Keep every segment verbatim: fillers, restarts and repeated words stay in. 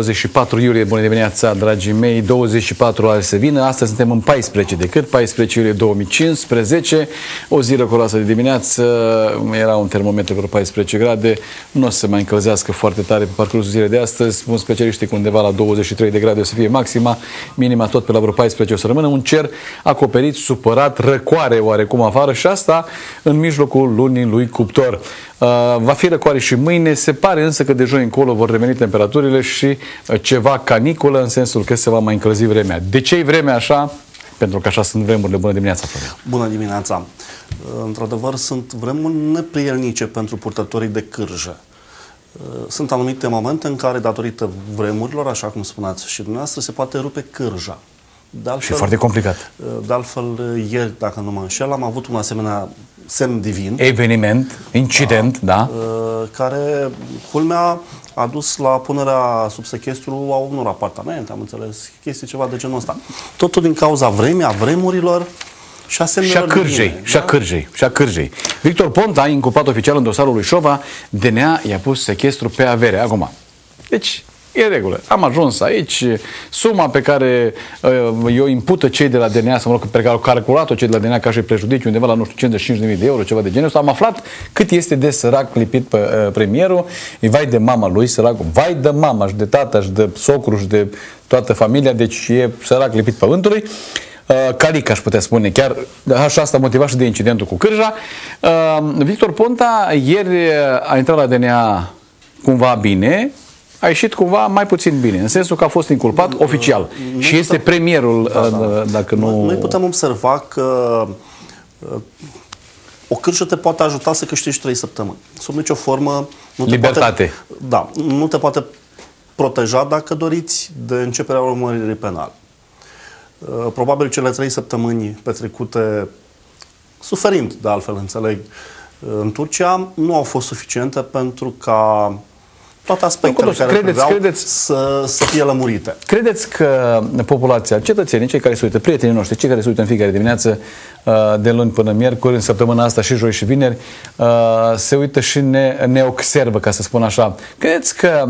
douăzeci și patru iulie, bună dimineața, dragii mei, douăzeci și patru ale să vină, astăzi suntem în paisprezece decât, paisprezece iulie două mii cincisprezece, o zi răcoroasă de dimineață, era un termometru vreo paisprezece grade, nu o să mai încălzească foarte tare pe parcursul zilei de astăzi, spun specialiștii că undeva la douăzeci și trei de grade o să fie maxima, minima tot pe la vreo paisprezece o să rămână, un cer acoperit, supărat, răcoare oarecum afară și asta în mijlocul lunii lui Cuptor. Uh, va fi răcoare și mâine, se pare însă că de joi încolo vor reveni temperaturile și uh, ceva caniculă în sensul că se va mai încălzi vremea. De ce e vremea așa? Pentru că așa sunt vremurile. Bună dimineața, Florian. Bună dimineața. Uh, Într-adevăr, sunt vremuri neprielnice pentru purtătorii de cârjă. Uh, Sunt anumite momente în care, datorită vremurilor, așa cum spuneați și dumneavoastră, se poate rupe cârja. De altfel, și foarte complicat. De altfel, ieri, dacă nu mă înșel, am avut un asemenea semn divin. Eveniment, incident, da, da. Care, culmea, a dus la punerea sub sechestru a unor apartamente, am înțeles, chestii ceva de genul ăsta. Totul din cauza vremii, a vremurilor și a semnelor și a cârjei, divine, și a da? cârjei, și a cârjei. Victor Ponta, inculpat oficial în dosarul lui Șova, D N A i-a pus sechestru pe avere. Acum, deci, e regulă. Am ajuns aici. Suma pe care uh, eu impută cei de la D N A, să mă rog, pe care au calculat-o cei de la D N A ca și prejudiciu, undeva la, nu știu, cincizeci și cinci de mii de euro, ceva de genul ăsta. Am aflat cât este de sărac lipit pe uh, premierul. E vai de mama lui, săracul. Vai de mama și de tata și de socru și de toată familia. Deci e sărac lipit pământului. Uh, Calic, aș putea spune, chiar așa asta motivat și de incidentul cu cârja. Uh, Victor Ponta ieri a intrat la D N A cumva bine, a ieșit cumva mai puțin bine, în sensul că a fost inculpat oficial nu și este putem, premierul, da, da. dacă nu... Noi putem observa că o cârjă te poate ajuta să câștigi trei săptămâni. Sub nicio formă... Nu te Libertate. Poate, da, nu te poate proteja, dacă doriți, de începerea urmăririi penale. Probabil cele trei săptămâni petrecute, suferind, de altfel înțeleg, în Turcia, nu au fost suficiente pentru ca toate aspectele care credeți, credeți, să, să fie lămurite. Credeți că populația, cetățenii, cei care se uită, prietenii noștri, cei care se uită în fiecare dimineață, de luni până miercuri, în săptămâna asta și joi și vineri, se uită și ne, ne observă, ca să spun așa. Credeți că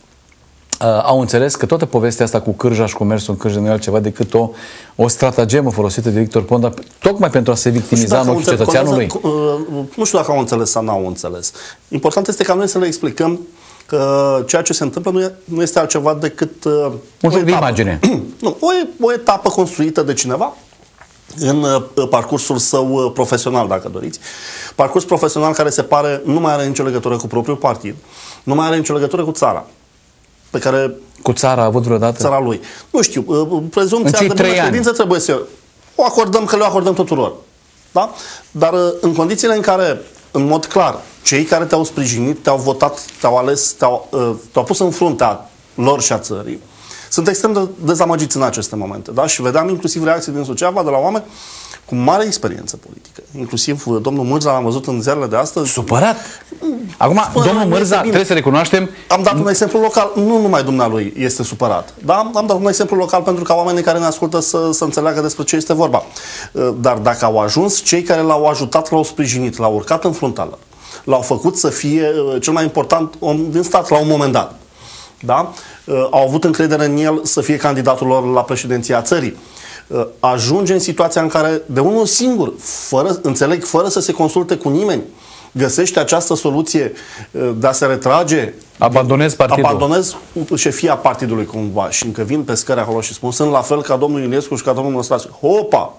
Uh, au înțeles că toată povestea asta cu cârja și cu mersul în cârjă nu e altceva decât o, o stratagemă folosită de Victor Ponta tocmai pentru a se victimiza în ochii cetățeanului? Nu știu dacă au înțeles sau nu au înțeles. Important este ca noi să le explicăm că ceea ce se întâmplă nu, e, nu este altceva decât uh, un joc de imagine. Nu, o, o etapă construită de cineva în uh, parcursul său uh, profesional, dacă doriți. Parcurs profesional care se pare nu mai are nicio legătură cu propriul partid, nu mai are nicio legătură cu țara. Pe care cu țara a avut vreodată? Țara lui. Nu știu, prezumția de bună credință trebuie să o acordăm, că le acordăm tuturor. Da? Dar în condițiile în care, în mod clar, cei care te-au sprijinit, te-au votat, te-au ales, te-au, te-au pus în fruntea lor și a țării, sunt extrem de dezamăgiți în aceste momente. Da? Și vedeam inclusiv reacții din Suceava de la oameni cu mare experiență politică. Inclusiv domnul Mârza l-am văzut în ziarele de astăzi. Supărat? Acum, Spune, domnul Mârza, trebuie să recunoaștem... Am dat un exemplu local, nu numai dumnealui este supărat. Da? Am dat un exemplu local pentru ca oamenii care ne ascultă să, să înțeleagă despre ce este vorba. Dar dacă au ajuns cei care l-au ajutat, l-au sprijinit, l-au urcat în fruntală, l-au făcut să fie cel mai important om din stat la un moment dat, da? Au avut încredere în el să fie candidatul lor la președinția țării, ajunge în situația în care de unul singur, fără, înțeleg, fără să se consulte cu nimeni, găsește această soluție de a se retrage, abandonez partidul, abandonez șefia partidului cumva și încă vin pe scări acolo și spun, sunt la fel ca domnul Iliescu și ca domnul Năstase. Hopa!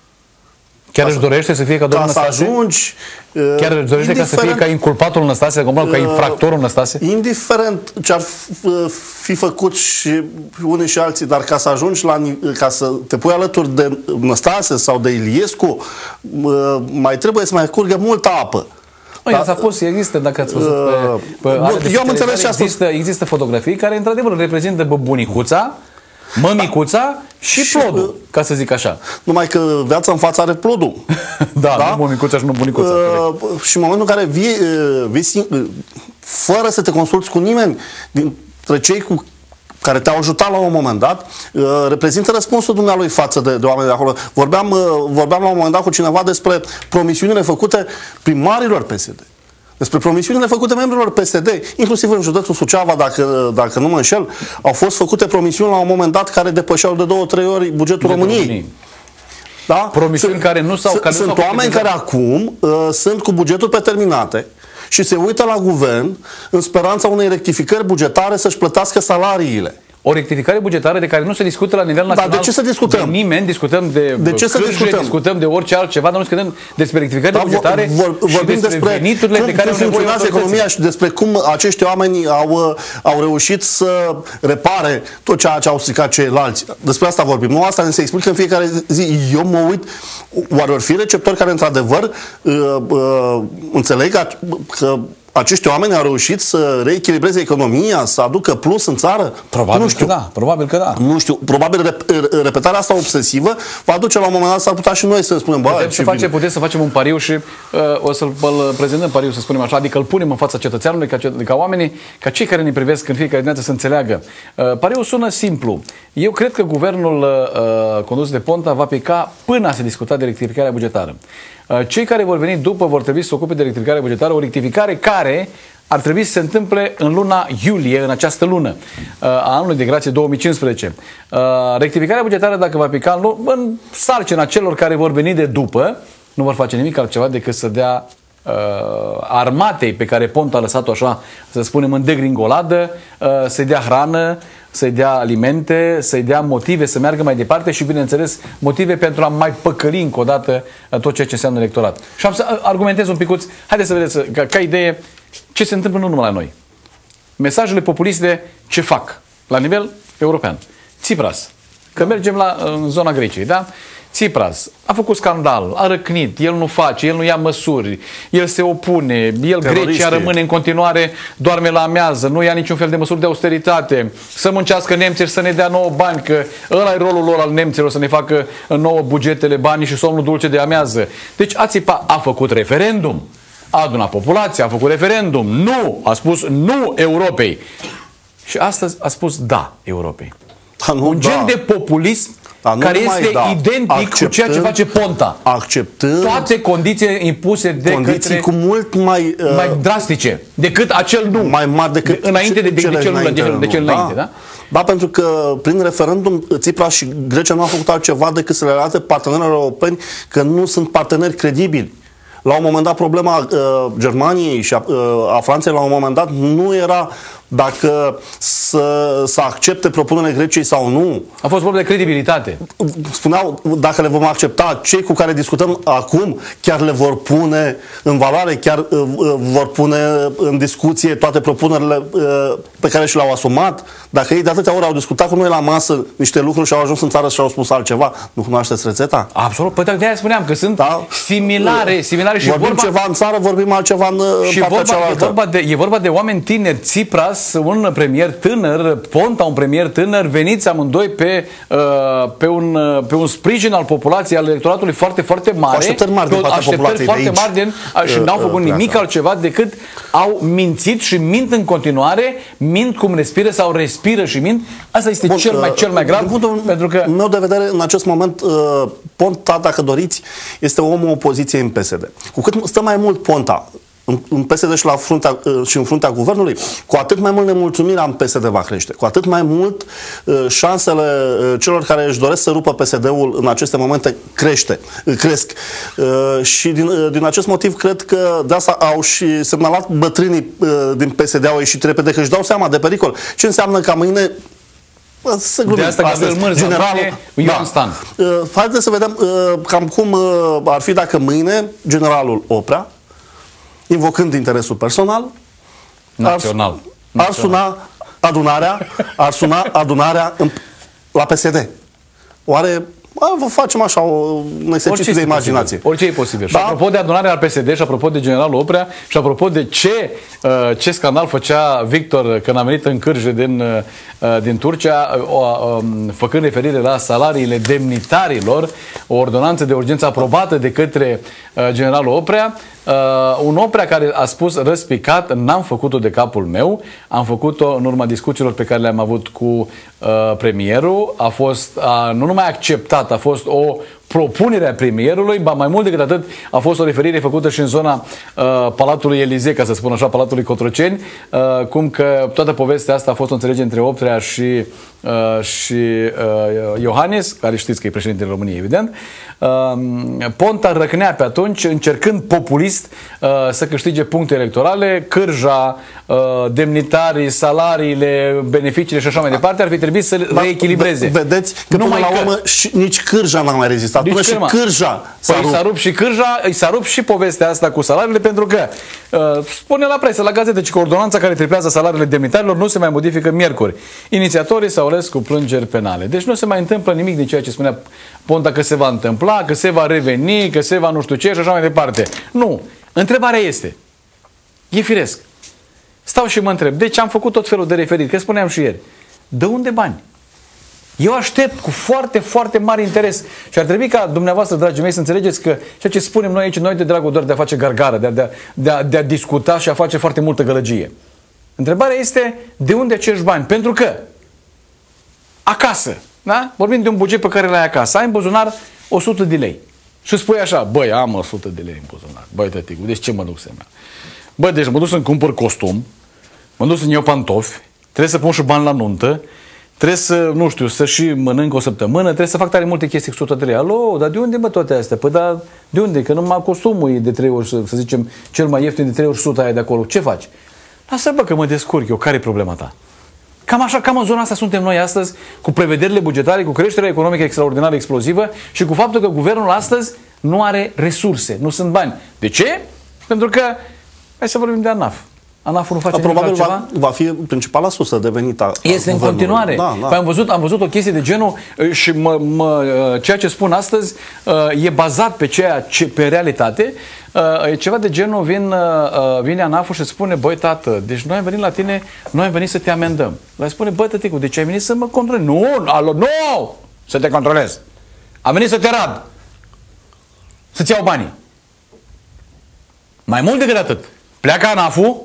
Chiar își dorește să fie ca domnul Năstase? Ca să ajungi... Chiar își dorește ca să fie ca inculpatul Năstase, ca infractorul Năstase? Indiferent ce ar fi făcut și unii și alții, dar ca să ajungi la... ca să te pui alături de Năstase sau de Iliescu, mai trebuie să mai curgă multă apă. Da? S-a pus, există, dacă ați văzut pe, pe Bun, eu am înțeles și asta. Există, există fotografii care, într-adevăr, reprezintă bunicuța, mămicuța și, și plodul, ca să zic așa. Numai că viața în față are plodul. da, da, nu mămicuța și nu bunicuța. Uh, și în momentul în care vii, vii fără să te consulți cu nimeni, dintre cei cu care te-au ajutat la un moment dat, uh, reprezintă răspunsul dumnealui față de, de oameni de acolo. Vorbeam, uh, vorbeam la un moment dat cu cineva despre promisiunile făcute primarilor P S D. Despre promisiunile făcute membrilor P S D, inclusiv în județul Suceava, dacă, dacă nu mă înșel, au fost făcute promisiuni la un moment dat care depășeau de două, trei ori bugetul României. României. Da? Promisiuni sunt, care nu s-au Sunt, sunt oameni care acum uh, sunt cu bugetul pe terminate și se uită la guvern în speranța unei rectificări bugetare să-și plătească salariile. O rectificare bugetară de care nu se discută la nivel național. Dar de ce să discutăm? De nimeni, discutăm de, de ce să cârje, discutăm? discutăm de orice altceva, dar nu discutăm despre rectificările da, bugetare vor, vor, și despre, despre veniturile cum, de care cum funcționează economia și despre cum acești oameni au, au reușit să repare tot ceea ce au stricat ceilalți. Despre asta vorbim. Nu asta ne se explică în fiecare zi. Eu mă uit, oare or fi receptori care într-adevăr uh, uh, înțeleg că acești oameni au reușit să reechilibreze economia, să aducă plus în țară? Probabil nu știu. că da, probabil că da. Nu știu, probabil rep repetarea asta obsesivă va duce la un moment dat, s-ar putea și noi să spunem, bă, putem să facem, putem să facem un pariu și uh, o să-l prezentăm pariu, să spunem așa, adică îl punem în fața cetățeanului, ca, ca oamenii, ca cei care ne privesc în fiecare dimineață să înțeleagă. Uh, pariul sună simplu. Eu cred că guvernul uh, condus de Ponta va pica până a se discuta de rectificarea bugetară. Cei care vor veni după vor trebui să se ocupe de rectificare bugetară, o rectificare care ar trebui să se întâmple în luna iulie, în această lună a anului de grație două mii cincisprezece. Rectificarea bugetară, dacă va pica în, în sarcina celor care vor veni de după, nu vor face nimic altceva decât să dea uh, armatei pe care Ponta a lăsat-o așa, să spunem, în degringoladă, uh, să-i dea hrană, să-i dea alimente, să-i dea motive să meargă mai departe și, bineînțeles, motive pentru a mai păcăli încă o dată tot ceea ce înseamnă electorat. Și am să argumentez un picuț. Haideți să vedeți, ca, ca idee, ce se întâmplă nu numai la noi. Mesajele populiste ce fac la nivel european. Tsipras, că mergem la, în zona Greciei, da? Tsipras a făcut scandal, a răcnit, el nu face, el nu ia măsuri, el se opune, el, Grecia rămâne în continuare, doarme la amiază, nu ia niciun fel de măsuri de austeritate, să muncească nemții și să ne dea nouă bani, că ăla e rolul lor al nemților, să ne facă nouă bugetele, banii și somnul dulce de amiază. Deci a țipat, a făcut referendum, a adunat populația, a făcut referendum, nu, a spus nu Europei. Și astăzi a spus da Europei. Da, nu, un gen da. de populism Da, care este da. identic acceptând, cu ceea ce face Ponta. Acceptând toate condiții impuse de condiții către, cu mult mai, uh, mai drastice decât acel nu. Mai mari decât de, înainte de, de, de, de cel înainte, de, de cel da? înainte, da? Da, pentru că prin referendum Tsipras și Grecia nu au făcut altceva decât să le arate partenerilor europeni că nu sunt parteneri credibili. La un moment dat problema uh, Germaniei și a, uh, a Franței la un moment dat nu era dacă să, să accepte propunerile Greciei sau nu. A fost vorba de credibilitate. Spuneau, dacă le vom accepta, cei cu care discutăm acum chiar le vor pune în valoare, chiar uh, vor pune în discuție toate propunerile uh, pe care și le-au asumat. Dacă ei de atâtea ori au discutat cu noi la masă niște lucruri și au ajuns în țară și au spus altceva, nu cunoașteți rețeta? Absolut. Păi de aia spuneam că sunt da? similare, similare și vorbim vorba... ceva în țară, vorbim altceva în și partea vorba, cealaltă. E vorba, de, e vorba de oameni tineri, Tsipras, un premier tânăr, Ponta, un premier tânăr, veniți amândoi pe, uh, pe, un, uh, pe un sprijin al populației, al electoratului foarte, foarte mare. Cu așteptări mari din partea populației foarte mari din, uh, și n-au făcut uh, nimic altceva decât au mințit și mint în continuare, mint cum respiră sau respiră și mint. Asta este Bun, cel mai, cel mai grav. Din punctul pentru că meu de vedere, în acest moment, uh, Ponta, dacă doriți, este omul opoziției în P S D. Cu cât stă mai mult Ponta în P S D și, la fruntea, și în fruntea guvernului, cu atât mai mult nemulțumirea în P S D va crește. Cu atât mai mult uh, șansele uh, celor care își doresc să rupă P S D-ul în aceste momente crește, uh, cresc. Uh, și din, uh, din acest motiv cred că de asta au și semnalat bătrânii uh, din P S D, au ieșit repede, că își dau seama de pericol. Ce înseamnă ca mâine să glumim, de asta Gabriel Mârza, generalul Ioan Stan. Uh, haideți să vedem uh, cam cum uh, ar fi dacă mâine generalul Oprea, invocând interesul personal, național, ar, ar suna adunarea, ar suna adunarea în, la P S D. Oare vă facem așa o, un exercițiu de imaginație? Orice e posibil. Da? Și apropo de adunarea al P S D și apropo de generalul Oprea și apropo de ce, uh, ce scandal făcea Victor când a venit în cârje din, uh, din Turcia, uh, uh, făcând referire la salariile demnitarilor, o ordonanță de urgență aprobată de către uh, generalul Oprea, Uh, un Oprea care a spus răspicat, n-am făcut-o de capul meu, am făcut-o în urma discuțiilor pe care le-am avut cu uh, premierul, a fost uh, nu numai acceptat, a fost o propunerea premierului, ba mai mult decât atât, a fost o referire făcută și în zona uh, Palatului Elisee, ca să spun așa, Palatului Cotroceni, uh, cum că toată povestea asta a fost o înțelegere între Oprea și, uh, și uh, Iohannis, care știți că e președintele României, evident. Uh, Ponta răcnea pe atunci, încercând populist uh, să câștige puncte electorale, cârja, uh, demnitarii, salariile, beneficiile și așa mai departe, ar fi trebuit să le reechilibreze. Vedeți că până la urmă și nici cârja n-a mai rezistat. Până și cârja s-a rupt. S-a rupt și cârja, i s-a rupt și povestea asta cu salariile, pentru că uh, spune la presă, la gazete, că ordonanța care triplează salariile demnitarilor nu se mai modifică miercuri. Inițiatorii s-au ales cu plângeri penale. Deci nu se mai întâmplă nimic din ceea ce spunea Ponta că se va întâmpla, că se va reveni, că se va nu știu ce și așa mai departe. Nu. Întrebarea este, e firesc. Stau și mă întreb, deci am făcut tot felul de referiri, că spuneam și ieri, de unde bani? Eu aștept cu foarte, foarte mare interes și ar trebui ca dumneavoastră, dragii mei, să înțelegeți că ceea ce spunem noi aici, noi de dragul doar de a face gargară, de a, de, a, de, a, de a discuta și a face foarte multă gălăgie. Întrebarea este, de unde acești bani? Pentru că acasă, da? Vorbim de un buget pe care l-ai acasă, ai în buzunar o sută de lei și spui așa, băi, am o sută de lei în buzunar, băi, tăticu, deci ce mă duc să mea? Băi, deci mă duc să-mi cumpăr costum, mă duc să-mi iau pantofi, trebuie să pun și bani la nuntă, trebuie să, nu știu, să și mănânc o săptămână, trebuie să fac tare multe chestii cu sută de lei. Alo, dar de unde mă toate astea? Păi da, de unde? Că numai costumul e de trei ori, să, să zicem, cel mai ieftin de trei ori suta aia de acolo. Ce faci? Lasă, bă, că mă descurc eu. Care e problema ta? Cam așa, cam în zona asta suntem noi astăzi, cu prevederile bugetare, cu creșterea economică extraordinară, explozivă și cu faptul că guvernul astăzi nu are resurse, nu sunt bani. De ce? Pentru că, hai să vorbim de ANAF. ANAF-ul nu face nimic probabil altceva. va, va fi principala sursă de venit a, este a în continuare. Da, da. Păi am, văzut, am văzut o chestie de genul și mă, mă, ceea ce spun astăzi e bazat pe, ceea ce, pe realitate. E ceva de genul, vin, vine ANAF-ul și spune, băi tată, deci noi am venit la tine, noi am venit să te amendăm. Le spune, băi tăticu, deci ai venit să mă controlezi. Nu, alo, nu, să te controlez. Am venit să te rad. Să-ți iau banii. Mai mult decât atât. Pleacă ANAF-ul,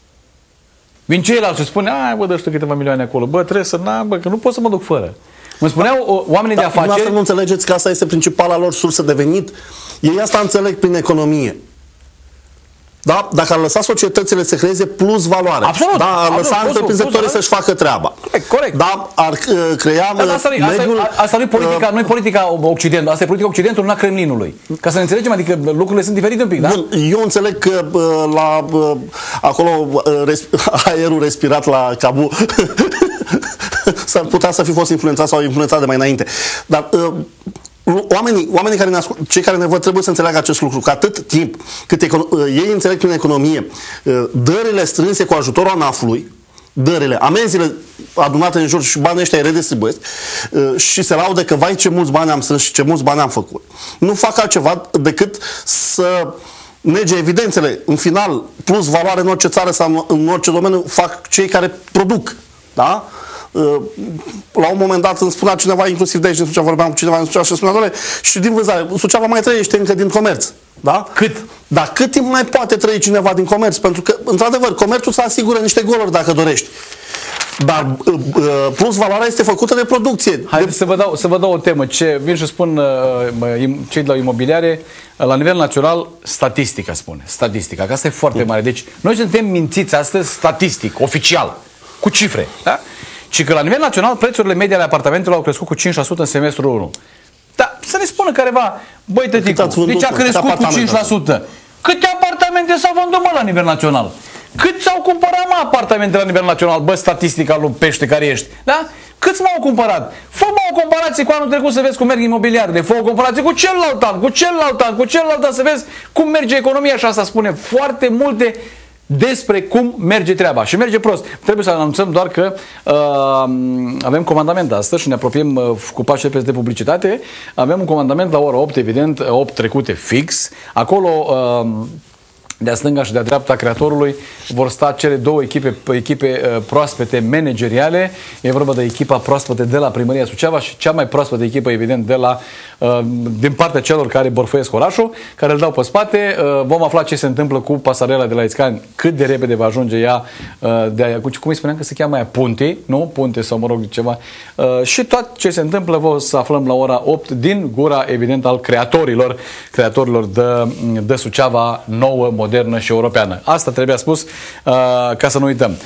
vin ceilalți și spune, ai bă, dă știu câteva milioane acolo, bă, trebuie să, na, bă, că nu pot să mă duc fără. Mă spuneau oamenii de afaceri... Dar dumneavoastră nu înțelegeți că asta este principala lor sursă de venit? Ei asta înțeleg prin economie. Da? Dacă ar lăsa societățile să creeze plus valoare, absolut, da? Ar absolut, lăsa întreprinzătorii să-și facă treaba. Corect, corect. Da? Ar uh, crea dar asta, mediul... Asta, asta nu e politica, uh, nu e politica Occidentului, asta e politica Occidentului, nu a Kremlinului. Ca să ne înțelegem, adică lucrurile sunt diferite un pic, da? Bun, eu înțeleg că uh, la uh, acolo uh, res, aerul respirat la Kabul s-ar putea să fi fost influențat sau influențat de mai înainte. Dar uh, Oamenii, oamenii care ne ascult, cei care ne văd trebuie să înțeleagă acest lucru, că atât timp cât ei înțeleg prin economie dările strânse cu ajutorul ANAF-ului, dările, amenziile adunate în jur și banii ăștia îi redistribuiesc și se laudă că vai ce mulți bani am strâns și ce mulți bani am făcut. Nu fac altceva decât să nege evidențele. În final, plus valoare în orice țară sau în orice domeniu fac cei care produc. Da? La un moment dat îmi spunea cineva, inclusiv de aici din Suceava, vorbeam cu cineva din Suceava și spunea, doamne, și din vânzare, Suceava mai trăiește încă din comerț. Da? Cât? Dar cât timp mai poate trăi cineva din comerț? Pentru că, într-adevăr, comerțul îți asigură niște goluri dacă dorești. Dar plus valoarea este făcută de producție. Hai de... să, vă dau, să vă dau o temă. Ce vin și spun uh, cei de la imobiliare, la nivel național, statistica spune. Statistica, că asta e foarte mare. Deci, noi suntem mințiți astăzi statistic, oficial, cu cifre. Da? Și că la nivel național prețurile medii ale apartamentelor au crescut cu cinci la sută în semestrul unu. Dar să ne spună careva, băi tăticu, deci a crescut cu cinci la sută. Câte apartamente s-au vândut mă la nivel național? Cât s-au cumpărat mă apartamente la nivel național? Bă, statistica lui pește care ești. Da? Câți m-au cumpărat? Fă-mă o comparație cu anul trecut să vezi cum merg imobiliarele. Fă o comparație cu celălalt an, cu celălalt an, cu celălalt an, să vezi cum merge economia și asta spune foarte multe despre cum merge treaba. Și merge prost. Trebuie să anunțăm doar că uh, avem comandament astăzi și ne apropiem uh, cu pași repede de publicitate. Avem un comandament la ora opt, evident, opt trecute fix. Acolo uh, de-a stânga și de-a dreapta creatorului vor sta cele două echipe, echipe uh, proaspete manageriale. E vorba de echipa proaspătă de la Primăria Suceava și cea mai proaspătă echipă, evident, de la, uh, din partea celor care borfăiesc orașul, care îl dau pe spate. Uh, vom afla ce se întâmplă cu pasarela de la Iscan, cât de repede va ajunge ea uh, de aia, cum îi spuneam că se cheamă aia, Punte, nu? Punte sau mă rog ceva. Uh, și tot ce se întâmplă vă să aflăm la ora opt din gura, evident, al creatorilor, creatorilor de, de Suceava nouă, modernă și europeană. Asta trebuia spus uh, ca să nu uităm.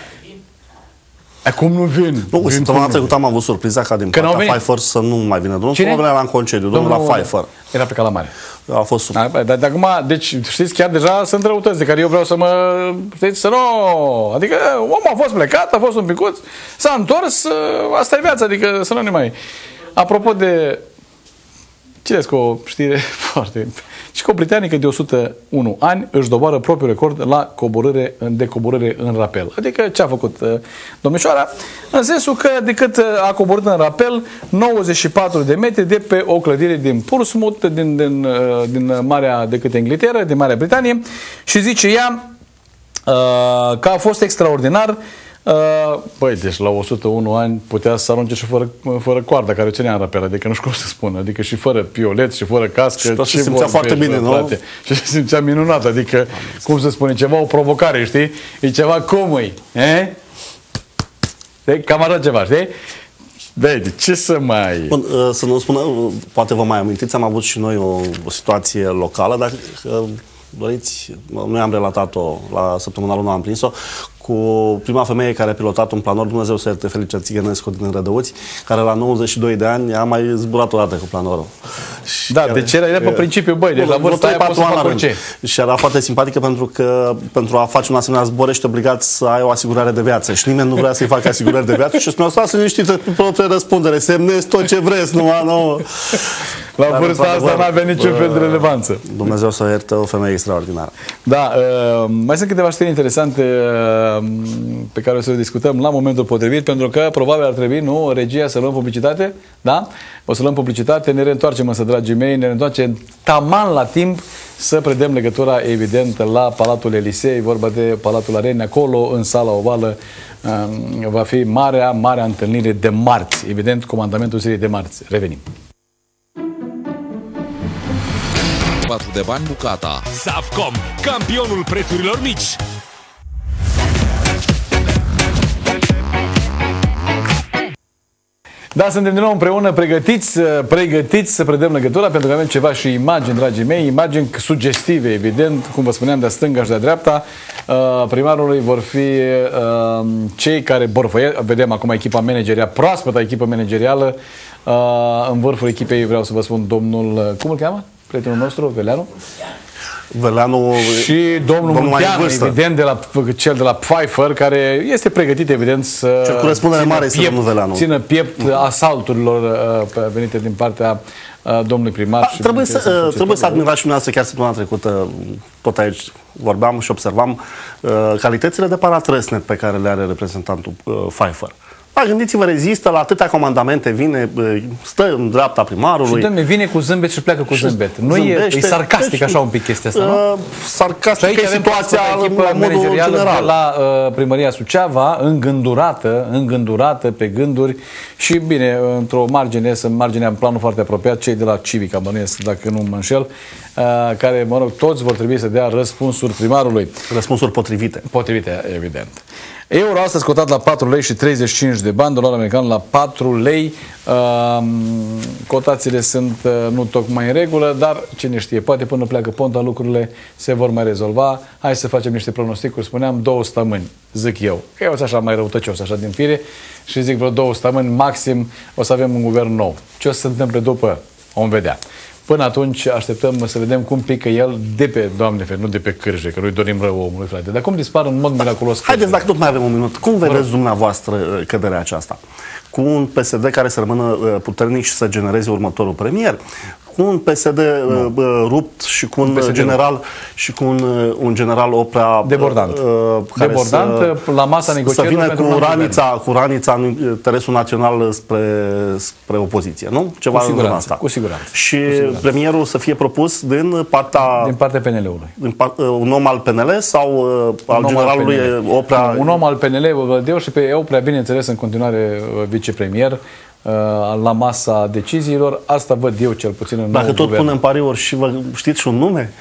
Acum nu vin. Nu, săptămâna trecută am avut surpriza ca din partea Pfeiffer să nu mai vină. Domnul Cine venea la în concediu, domnul, domnul la Pfeiffer. Era pe Calamare. A fost super. Dar de, de acum, deci știți, chiar deja sunt răutăți de care eu vreau să mă, știți, să nu, adică omul a fost plecat, a fost un picuț, s-a întors, asta e viața, adică să nu ne mai... Apropo de... Citeți cu o știre foarte... Și că o britanică de o sută unu ani își doboară propriul record la coborâre, de coborâre în rapel. Adică ce a făcut uh, domnișoara? În sensul că decât a coborât în rapel nouăzeci și patru de metri de pe o clădire din Portsmouth, din, din, uh, din Marea decât Inglaterra, din Marea Britanie, și zice ea uh, că a fost extraordinar. Uh, băi, deci la o sută unu ani putea să arunce și fără, fără coarda care o ținea în rapel, adică nu știu cum să spun, adică și fără piolet și fără cască. Și se simțea foarte bine, nu? Frate. Și se simțea minunat, adică, cum să spune, ceva, o provocare, știi? E ceva cum îi, eh? Cam așa ceva, știi? Băi, ce să mai... Bun, să nu spună, poate vă mai amintiți, am avut și noi o, o situație locală, dar doriți, noi am relatat-o la săptămâna lună, am prins-o, cu prima femeie care a pilotat un planor, Dumnezeu să ierte, Felicia Țigănescu din Rădăuți, care la nouăzeci și doi de ani a mai zburat o dată cu planorul. Și da, care, deci era, era pe principiu, băi, deci la vârsta aia poți să fac orice. Și era foarte simpatică pentru că pentru a face un asemenea zbor ești obligat să ai o asigurare de viață și nimeni nu vrea să-i facă asigurări de viață și spunea, stați liniștiți pe proprie răspundere, semnezi tot ce vreți, numai nouă. La Dar vârsta asta nu avea niciun fel de relevanță. Dumnezeu să ierte, o femeie extraordinară. Da, uh, mai sunt câteva știri interesante uh, pe care o să le discutăm la momentul potrivit, pentru că probabil ar trebui, nu, regia, să luăm publicitate, da? O să luăm publicitate, ne reîntoarcem însă, dragii mei, ne reîntoarcem taman la timp să predăm legătura, evident, la Palatul Elisei, vorba de Palatul Areni, acolo, în sala ovală, uh, va fi marea, marea întâlnire de marți, evident, comandamentul zilei de marți. Revenim. patru de bani bucata. Safcom, campionul prețurilor mici. Da, suntem din nou împreună, pregătiți, pregătiți să predăm legătura, pentru că avem ceva și imagini, dragii mei, imagini sugestive, evident, cum vă spuneam, de-a stânga și de-a dreapta. Primarului vor fi cei care borfăiesc, vedem acum echipa managerială, proaspătă echipă managerială, în vârful echipei vreau să vă spun domnul, cum îl cheamă? Prietenul nostru, Veleanu? Veleanu și domnul, domnul Munteanu, evident, de la, cel de la Pfeiffer, care este pregătit, evident, să ce corespundere mare este domnul Veleanu. Țină piept asalturilor uh, venite din partea uh, domnului primar. A, și trebuie să, uh, trebuie să admirați și dumneavoastră, chiar săptămâna trecută, tot aici vorbeam și observam uh, calitățile de paratrăsnet pe care le are reprezentantul uh, Pfeiffer. Da, gândiți-vă, rezistă la atâtea comandamente, vine, stă în dreapta primarului. Și dă vine cu zâmbet și pleacă cu zâmbet. Nu e, e sarcastic deci, așa un pic chestia asta, nu? Uh, sarcastic e situația la modul general. De la uh, Primăria Suceava, îngândurată, îngândurată pe gânduri și, bine, într-o margine, în marginea, în planul foarte apropiat, cei de la Civica, bănuiesc, dacă nu mă înșel, uh, care, mă rog, toți vor trebui să dea răspunsuri primarului. Răspunsuri potrivite. Potrivite, evident. Euro astăzi cotat la patru lei și treizeci și cinci de bani, dolar american la patru lei. Uh, cotațiile sunt uh, nu tocmai în regulă, dar cine știe, poate până pleacă Ponta lucrurile se vor mai rezolva. Hai să facem niște pronosticuri, spuneam două săptămâni, zic eu. Că eu sunt așa mai răutăcios, așa din fire, și zic vreo două săptămâni, maxim o să avem un guvern nou. Ce o să se întâmple după? Vom vedea. Până atunci așteptăm să vedem cum pică el de pe, Doamne fer, nu de pe cârje, că nu-i dorim rău omului, frate, dar cum dispar în mod miraculos. Haideți, dacă tot mai avem un minut, cum vedeți dumneavoastră căderea aceasta? Cu un P S D care să rămână puternic și să genereze următorul premier, cu un P S D uh, rupt și cu un, un general și cu un, un general Oprea debordant, uh, debordant să, la masa negocierilor să vină cu ranița, cu ranița în interesul național spre, spre opoziție, nu? Ceva cu siguranță, în asta. cu siguranță. Și cu siguranță. premierul să fie propus din partea din partea P N L-ului. Din part, un om al P N L sau uh, al generalului al Oprea? Un om al P N L, vă văd eu, și pe Oprea, bineînțeles, în continuare vicepremier la masa deciziilor. Asta văd eu cel puțin în Dacă tot guvern. punem pariuri și vă știți și un nume?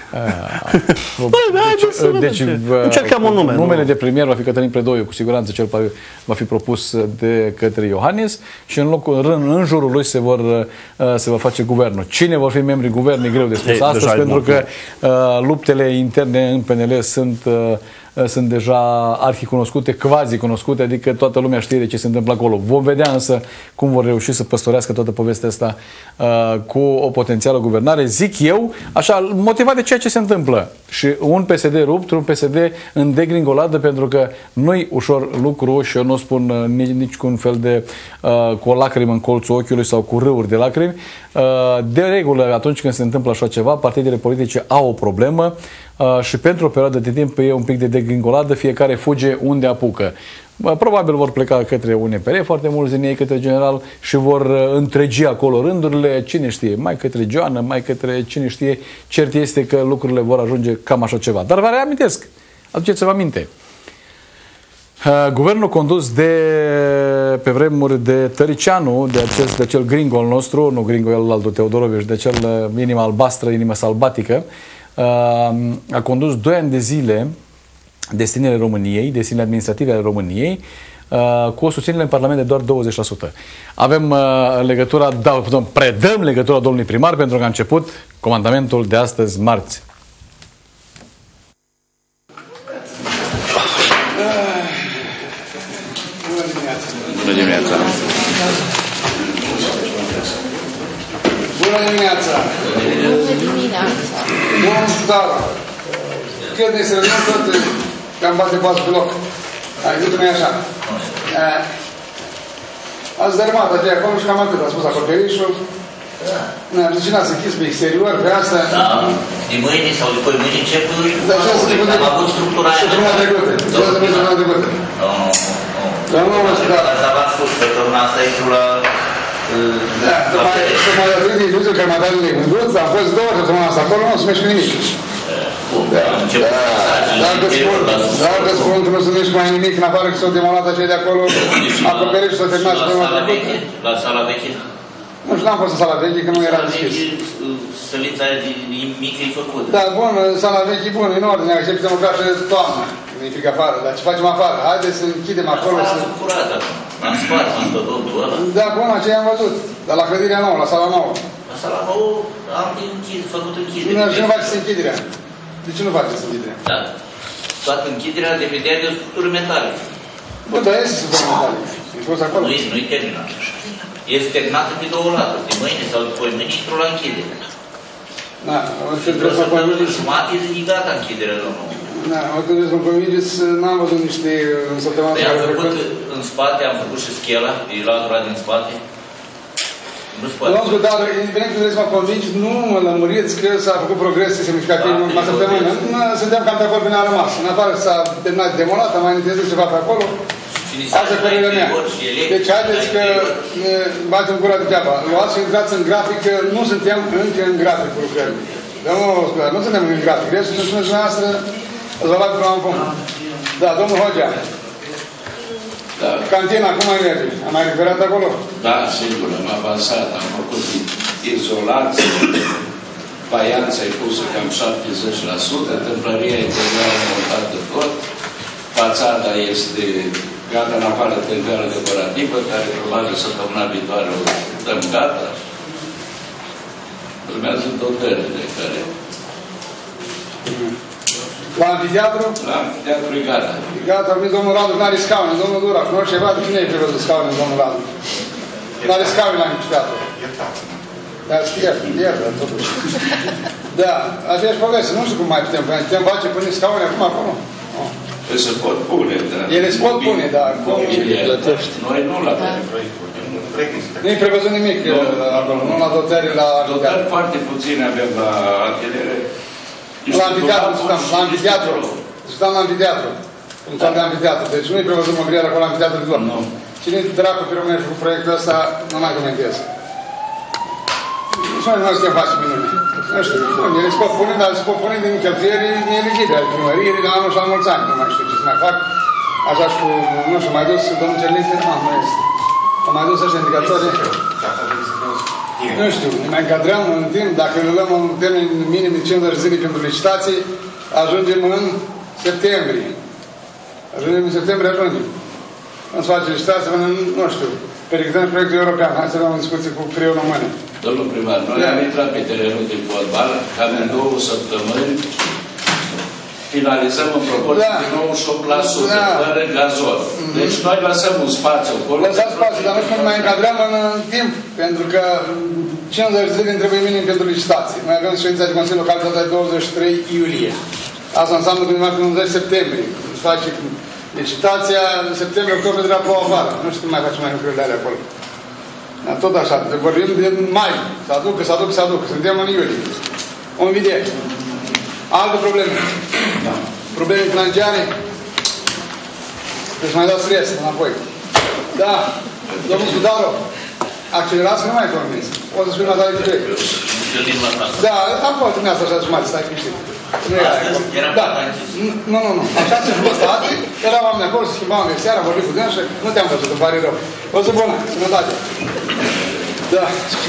Deci, deci încercăm un nume. Numele nu? de premier va fi Cătălin Predoiu, cu siguranță cel pariu va fi propus de către Iohannis și în locul în, în jurul lui se vor se va face guvernul. Cine vor fi membrii guvernului e greu de spus Ei, astăzi, pentru că uh, luptele interne în P N L sunt uh, sunt deja arhicunoscute, quasi cunoscute, adică toată lumea știe de ce se întâmplă acolo. Vom vedea însă cum vor reuși să păstorească toată povestea asta uh, cu o potențială guvernare, zic eu, așa, motivat de ceea ce se întâmplă. Și un P S D rupt, un P S D în degringoladă, pentru că nu-i ușor lucru și eu nu spun uh, nici, nici cu un fel de uh, cu o lacrimă în colțul ochiului sau cu râuri de lacrimi. Uh, de regulă, atunci când se întâmplă așa ceva, partidele politice au o problemă uh, și pentru o perioadă de timp e un pic de degringoladă, fiecare fuge unde apucă. Probabil vor pleca către U N P R, foarte mulți din ei către general și vor întregi acolo rândurile, cine știe, mai către Joană, mai către cine știe, cert este că lucrurile vor ajunge cam așa ceva. Dar vă reamintesc, aduceți-vă aminte, guvernul condus de, pe vremuri de Tăricianu, de, acest, de acel gringo al nostru, nu gringo el altul Teodorovici, de acel inimă albastră, inimă salbatică, a condus doi ani de zile destinele României, destinele administrative ale României, uh, cu o susținere în Parlament de doar douăzeci la sută. Avem uh, legătura, da, putem, predăm legătura domnului primar pentru că a început comandamentul de astăzi, marți. Bună dimineața! Bună dimineața! Bună dimineața! Bună spitală! Cât ne se răzut tot că am bate pasul pe loc. Adică nu e așa. Ați dărâmat aceea acolo și cam atât. A spus acoperișul. Ne-am zis să închis pe exterior, pe asta. Da, de mâine sau după mâine încep. Dar ce să spunem? Am avut structura aia. Săptămâna trecută. Ce să spunem săptămâna trecută? Nu, nu, nu. Dar nu mă spitală. Dar v-am spus, săptămâna asta e la... Da, să mă atât de iluzie că m-a dat de gândut, am fost două săptămâna asta acolo, nu se mește nimic. Dacă spun că nu se mește mai nimic în afară că s-au demolat acei de acolo, acoperiș s-au terminat și săptămâna trecută. La sala veche? Nu știu, n-am fost în sala veche, că nu era deschis. Sălița aia mică e făcută. Da, bun, sala veche e bună, e în ordine, așteptăm măcar și toamnă, când e frică afară. Dar ce facem afară? Haideți să închidem acolo. Afară a fost curat acum. Am spart, am stădontul ăla. Da, bun, aceea am văzut. Dar la clădirea nouă, la sala nouă. La sala nouă am închid, făcut închidere. Nu, și nu faceți închiderea. De ce nu faceți închiderea? Da. Toată închiderea depindea de o structură metalică. Bă, dar este structură metalică. E fost acolo. Nu, nu-i terminat. Este terminată pe două laturi. De mâine sau după mâine intru la închidere. Da, o să trebuie să convingeți. Jumate zi gata închiderea la nou. Da, o trebuie să mă convingeți, n-am văzut niște în săptămâna Păi care am făcut trecut. în spate, am făcut și schela, de latura din spate. Nu se poate. Domnul, dar independent de să mă convingeți, nu mă lămuriți că s-a făcut progrese semnificative în ultima săptămână. Suntem cam pe acolo până a rămas. În afară s-a terminat demolat, am mai întâlnit ceva pe acolo. Asta e părerea mea. Deci haideți că ne batem gura degeaba. Luați și intrați în grafic, că nu suntem încă în grafic cu lucrările. Domnul, nu suntem în grafic. Restul să spuneți dumneavoastră, îți va lua pe la un punct. Da, domnul Hogea. Da. Cantina, cum mai merge? Am mai recuperat acolo? Da, sigur, am avansat, am făcut izolație, faianța e pusă cam șaptezeci la sută, templăria interioară montată tot, fațada este gata în afară templarea decorativă, care probabil săptămâna viitoare o dăm gata. Urmează dotările care... La amfiteatru? La amfiteatru e gata. E gata, a venit domnul Radu, n-are scaune, domnul Dura, cunoști ceva, de cine e pe de scaune, domnul Radu? N-are scaune la amfiteatru. Da, știe, iert, totuși. Da, aceeași poveste, nu știu cum mai putem, putem face până scaune acum acolo? Păi se pot pune, dar... Ele se pot pune, dar... Noi nu la proiectul. Nu e prevăzut nimic acolo, nu la dotări, la... Dotări foarte puține avem la ateliere. La amfiteatru, stăm, la amfiteatru. Stăm la amfiteatru. În țara de amfiteatru. Deci nu e prevăzut mobiliar acolo la amfiteatru de doar. Cine dracu pe românești cu proiectul ăsta, nu mai comentez. Și noi nu suntem face minune. Nu știu, ele se pot pune, dar se pot pune din cheltuieri neeligibile ale primăriei, de la anul și la mulți ani. Nu mai știu ce să mai fac. Așa și cu, nu știu, mai dus domnul Cernițe, nu, nu este. Am mai dus ăștia indicatori. Nu știu, ne mai încadrăm în timp, dacă le luăm în termen minim de cincizeci zile pentru licitații, ajungem în septembrie. Ajungem în septembrie, ajungem. Când se face licitație, nu știu, periclităm proiectul european. Hai să avem o discuție cu creionul române. Domnul primar, noi am intrat pe terenul de fotbal, cam în două săptămâni, finalizăm în proporție da. de nouăzeci și opt la sută, da. fără gazol. Mm-hmm. Deci noi lăsăm un spațiu acolo. Lăsăm spațiu, dar nu știu cum mai încadrăm în, în timp, pentru că cincizeci zile îmi trebuie minim pentru licitații. Noi avem ședința de Consiliu Local data de douăzeci și trei iulie. Asta înseamnă că numai până în septembrie. Se face licitația, în septembrie, octombrie de la plouă afară. Nu știu cum mai facem mai lucrurile alea acolo. Dar tot așa, vorbim de mai. Să aducă, să aducă, să aducă. Suntem în iulie. O învidie. Alte probleme. Da. Probleme financiare. Deci mai dați rest înapoi. Da. Domnul Sudaru, accelerați că nu mai formezi. O să spun la tale de trei. Da, am fost în asta așa jumătate, stai liniștit. Nu era acolo. Da. Nu, nu, nu. Așa se fost eram oameni acolo, se schimbam de seara, vorbim cu dânsă, nu te-am văzut, îmi pare rău. O zi bună, sănătate. Da.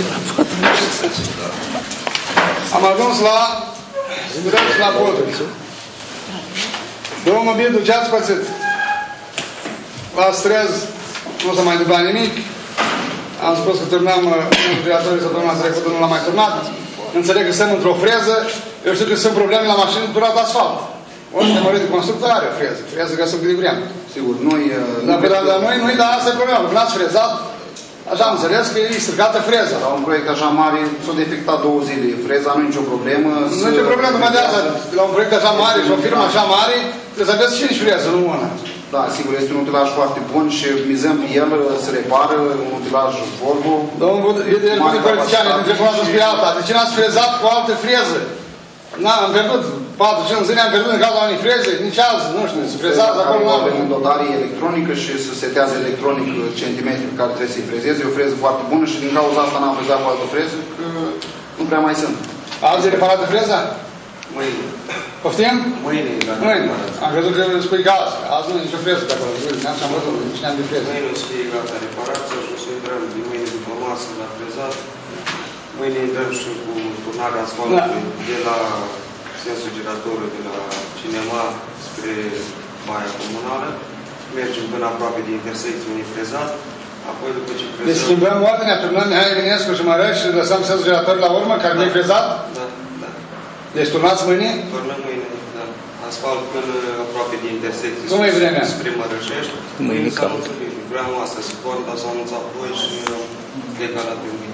Am ajuns la Direct la Poduri. Domnul Bidu, ce ați pățit? La strez nu s-a mai întâmplat nimic. Am spus că turnăm refrigeratorii săptămâna trecută, nu l-am mai turnat. Înțeleg că suntem într-o freză. Eu știu că sunt probleme la mașini durat asfalt. Orice mărit de constructor are freză. Freză că sunt ghibrian. Sigur, noi... Dar pe dar noi, noi, dar asta e problema. Când ați frezat, așa am înțeles că e stricată freza. La un proiect așa mare s-a defectat două zile. Freza nu e nicio problemă. Nu e nicio problemă, numai de asta. La un proiect așa mare și o firmă așa mare, trebuie să aveți cinci freze, nu una. Da, sigur, este un utilaj foarte bun și mizăm pe el, se repară, un utilaj Volvo. Domnul politician, dintre cunoastră spre alta. De ce n-ați frezat cu altă freză? Na, am pierdut patru cinci zile, am pierdut în cauza unei freze, nici azi, nu știu, se frezează acolo. Nu avem dotare electronică și se setează electronic centimetri pe care trebuie să-i frezeze. E o freză foarte bună și din cauza asta n-am frezat cu altă freză, că nu prea mai sunt. Azi e reparată freza? Mâine. Poftim? Mâine. Mâine. Am crezut că spui că azi. Azi nu e nicio freză pe acolo. Ne-am am văzut, nici ne-am de freză. Mâine o să fie gata reparația și o să intrăm din mâine după masă la frezat. Mâine intrăm și cu turnarea asfaltului da. de la sensul giratorului de la cinema spre baia comunală. Mergem până aproape de intersecție unui frezat. Apoi după ce frezăm... Deci schimbăm ordinea, turnăm Mihai Eminescu și Mărăș și lăsăm sensul giratorului la urmă, care da. nu e frezat? Da, da. Deci turnați mâine? Turnăm mâine, da. Asfalt până aproape de intersecție. Cum e vremea? Spre Mărășești. Mâine s-a anunțat vreau asta, se poate, dar s-a anunțat apoi și plecat pe mâine.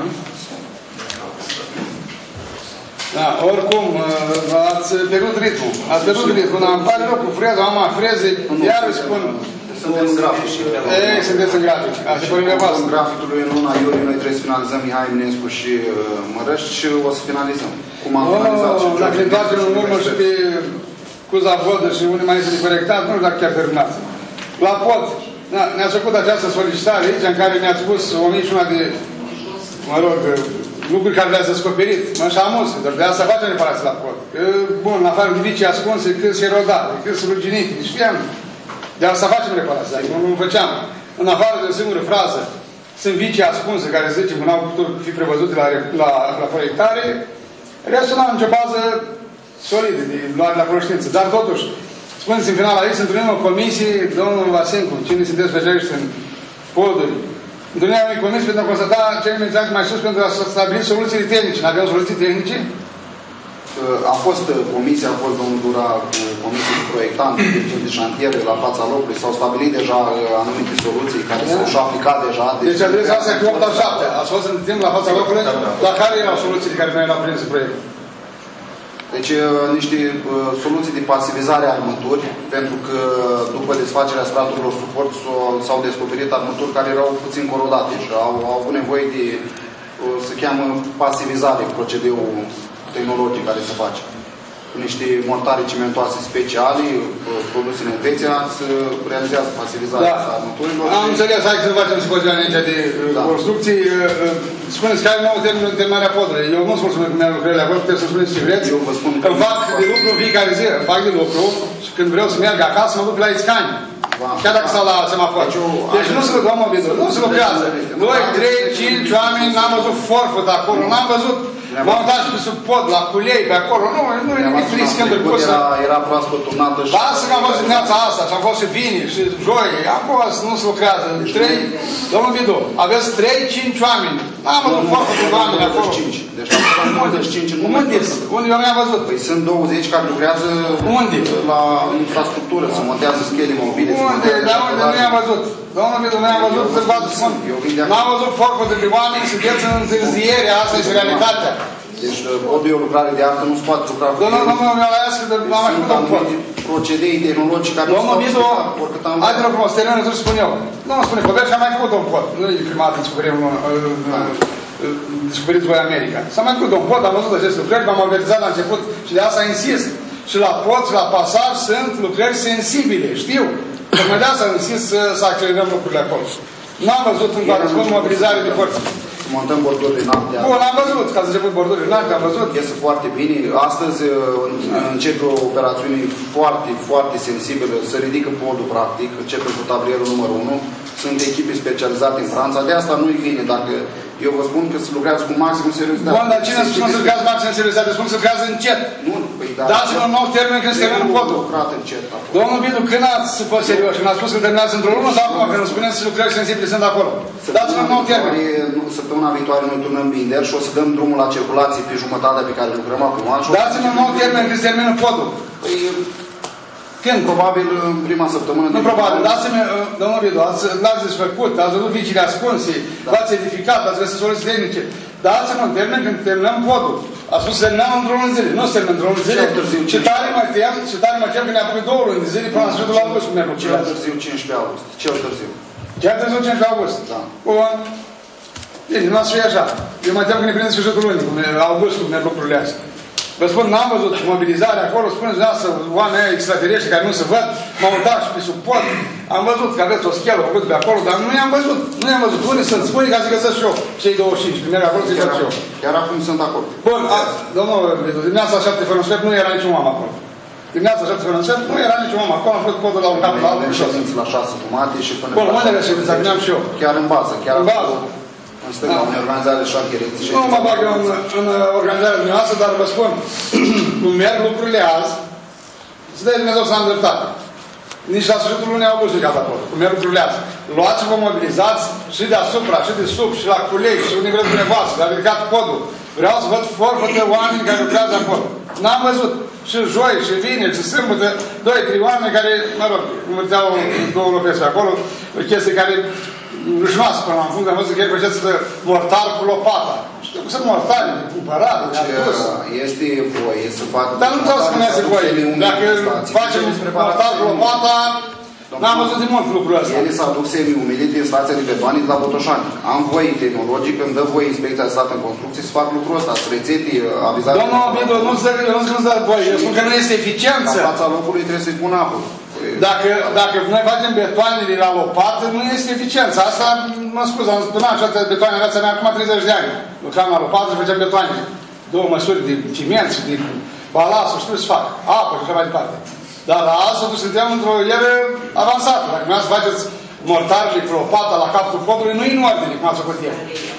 Da, oricum, ați pierdut ritmul. Ați pierdut ritmul, dar îmi pare rău cu freza, mama, freze, iar îi spun... Suntem în grafic. Ei, sunteți în grafic. Asta e părerea voastră. În graficul lui în luna iulie noi trebuie să finalizăm Mihai Eminescu și Mărăș și o să finalizăm. Cum am finalizat și dacă ne întoarcem în urmă și pe Cuza Vodă și unii mai este de corectat, nu știu dacă chiar terminați. La pod, ne-ați făcut această solicitare aici, în care ne-ați spus o mie și una de, mă rog, lucruri care le-ați descoperit. Mă înșamuz, dar de asta facem reparații la pod. Că, bun, în afară de vicii ascunse, cât se erodate, cât se ruginite, știam. De asta facem reparații, adică nu, nu făceam. În afară de o singură frază, sunt vicii ascunse care, zicem, nu au putut fi prevăzute la, la, la proiectare, restul n-am nicio bază solidă de luare la cunoștință. Dar totuși, spuneți în final aici, să întâlnim o comisie, domnul Vasencu, cine sunteți specialiști în poduri, întâlnirea unei comisii pentru a constata cele menționate mai sus pentru a stabili soluțiile tehnice. N-avem soluții tehnice? A fost comisia, a fost domnul Dura cu comisie de proiectant, de șantiere la fața locului, s-au stabilit deja anumite soluții care s-au și aplicat deja. Deci adresa asta e cu opt șapte. Ați fost în timp la fața locului? Dar care erau soluțiile care nu erau prinse proiectul? Deci niște soluții de pasivizare a armături, pentru că după desfacerea straturilor suport s-au descoperit armături care erau puțin corodate și au, au avut nevoie de, se cheamă pasivizare, procedeul tehnologic care se face. Niște mortare cimentoase speciale, produse în Elveția, se realizează pasivizarea da. armăturilor. Am înțeles, hai să facem scoziunea aici de da. construcții. Spuneți care nou termen de terminarea podului. Eu nu spun să merg lucrările acolo, puteți să spuneți ce vreți. Eu vă spun că... Îmi fac de lucru în fiecare zi, fac de lucru și când vreau să merg acasă, mă duc la Iscani. Chiar dacă stau la semafor. Deci nu se lucrează, domnul Bidu, nu se lucrează. doi, trei, cinci oameni, n-am văzut forfăt acolo, n-am văzut. M-am uitat și pe sub pod, la culei, pe acolo, nu, nu e nimic frisc când îl pusă. Era proaspăt turnată și... Lasă că am fost dimineața asta și am fost și vineri și joi, am fost, nu se lucrează. Trei, domnul Bidu, aveți trei, cinci oameni. N-am văzut forfăt de oameni acolo. Deci am fost douăzeci și cinci în Unde? Unde eu nu am văzut? Păi sunt douăzeci care lucrează la infrastructură, se montează schele mobile. Unde? Dar unde nu i-am văzut? Domnul Bidu, nu i-am văzut să vadă spun. N-am văzut forfăt de oameni, sunteți în întârziere, asta este realitatea. Deci, podul e o lucrare de artă, nu se poate lucra cu el. Domnul, domnul, mi-a lăiat că am mai făcut un pod. Procedei tehnologici care... Domnul Bidu, haide rog frumos, termenul trebuie să spun eu. Nu mă spune podel și am mai făcut un pod. Nu e prima dată descoperiți voi America. S-a mai făcut un pod, am văzut aceste lucrări, m-am avertizat la început și de asta insist. Și la pod și la pasaj sunt lucrări sensibile, știu. Tocmai de asta insist să accelerăm lucrurile acolo. N-am văzut încă o mobilizare de forță. Montăm bordurile noaptea. Bun, am văzut, că ați început bordurile noaptea, am văzut. Iese foarte bine. Astăzi începe o operațiune foarte, foarte sensibilă. Se ridică podul, practic. Începe cu tablierul numărul unu. Sunt echipe specializate în Franța. De asta nu-i bine. Dacă eu vă spun că se lucrează cu maxim seriozitate. Bun, dar cine spune să lucrează maxim seriozitate? Spun să lucrează încet. Nu, păi da. Dați-vă un nou termen când se termină podul. Domnul Bidu, când ați fost serios? Când ați spus că terminați într-o lună sau acum când spuneți că lucrări sensibile sunt acolo? Dați-vă un nou termen. Săptămâna viitoare noi turnăm vineri și o să dăm drumul la circulație pe jumătatea pe care lucrăm acum. Dați-vă un nou termen când se termină podul. Păi, când? Probabil în prima săptămână. Nu probabil. Dați-mi, domnul Bidu, l-ați desfăcut, ați văzut vicile ascunse, v-ați edificat, ați găsit soluții tehnice. Dați-mi un termen când terminăm podul. A spus să terminăm într-o lună zile. Nu se termină într-o lună zile. Și tare mă tem, și tare mă tem că ne apucă două luni de zile până la sfârșitul la august. Cel târziu cincisprezece august. Cel târziu. Cel târziu cincisprezece august. Da. Bun. Bine, nu ați fi așa. Eu mă tem că ne prinde sfârșitul lunii, cum e august, cum merg lucrurile astea. Vă spun, n-am văzut mobilizarea acolo, spuneți dumneavoastră, oameni extraterestri care nu se văd, m-au uitat și pe sub pod. Am văzut că aveți o schelă făcută pe acolo, dar nu i-am văzut. Nu i-am văzut. Unde sunt? Spune ca să găsesc și eu. Cei douăzeci și cinci, când merg acolo, să-i fac și eu. Chiar acum sunt acolo. Bun, domnul Bidu, dimineața șapte fără un sfert nu era niciun om acolo. Dimineața șapte fără un sfert nu era niciun om acolo, am făcut podul la un cap la altul. Ședință la șase jumate și până... Bun, unde era ședința? Veneam și eu. Chiar în bază. Chiar în bază. În stânga, da. Unei organizare de șapte direcții. Nu mă bag eu în, în organizarea dumneavoastră, dar vă spun, cum merg lucrurile azi, să dea Dumnezeu să am dreptate. Nici la sfârșitul lunii august nu gata acolo, cum merg lucrurile azi. Luați-vă, mobilizați și deasupra, și de sub, și la culei, și unde vreți dumneavoastră, dar ridicat podul. Vreau să văd forfătă oameni care lucrează acolo. N-am văzut. Și joi, și vineri, și sâmbătă, doi, trei oameni care, mă rog, mărteau două lopezi acolo, chestii care rușinoasă până la fundă, am văzut că el făceți mortar cu lopata. Știu că sunt mortare, de cumpărat, de adus. Este voie să facă... Dar nu trebuie să spuneți voie. Dacă facem mortar cu lopata, n-am văzut de mult lucrul ăsta. Ele se aduc semi-umilit din stația de betoane de la Botoșani. Am voie tehnologic, îmi dă voie Inspecția de Stat în Construcții să fac lucrul ăsta, să rețete, avizare... Domnul Bidu, nu zic că nu-ți dă voie, eu spun că nu este eficiență. La fața locului trebuie să-i pun apă. Dacă, dacă noi facem betoanele la lopată, nu este eficiență. Asta, mă scuz, am spus așa betoane în viața mea acum treizeci de ani. Lucram la lopată și făceam betoane. Două măsuri de ciment și de balasă, știu ce să fac, apă și așa mai departe. Dar la asta suntem într-o eră avansată. Dacă nu să faceți mortarele cu lopata la capul podului, nu-i în ordine, cum ați făcut el.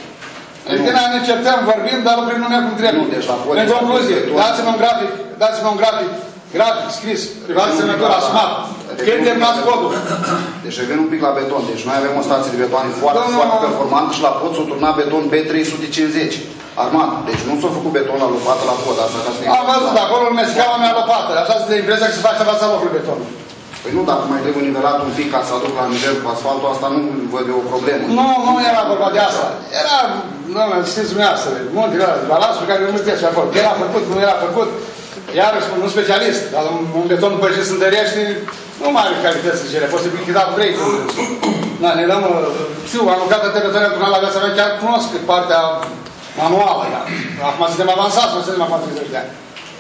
Adică ne certăm, vorbim, dar lucrurile nu merg cum trebuie. În concluzie, dați-mă un grafic, dați-mă un grafic, grafic, scris, privat semnătură, asumat. Când terminați podul? Deci revin un pic la beton. Deci noi avem o stație de betoane foarte, foarte performantă și la pod s-o turna beton B trei sute cincizeci. Armat. Deci nu s-a făcut beton la lopată la pod. Asta ca să am văzut, acolo îl mescau mea lopată. Așa se dă impresia că se face la fața locului betonul. Păi nu, dacă mai trebuie nivelat un pic ca să aduc la nivel cu asfaltul, asta nu văd eu o problemă. Nu, nu era vorba de asta. Era, nu, știți dumneavoastră, muntele ăla de balansul pe care îl mântesc acolo. Era făcut, nu era făcut. Iarăși spun, nu specialist, dar un beton după ce se întărește, nu mai are calități cele, poate să fie dat trei. Da, ne dăm, știu, am lucrat în teritoriul la viața mea, chiar cunosc partea manuală. Acum suntem avansați, nu suntem acum treizeci de ani.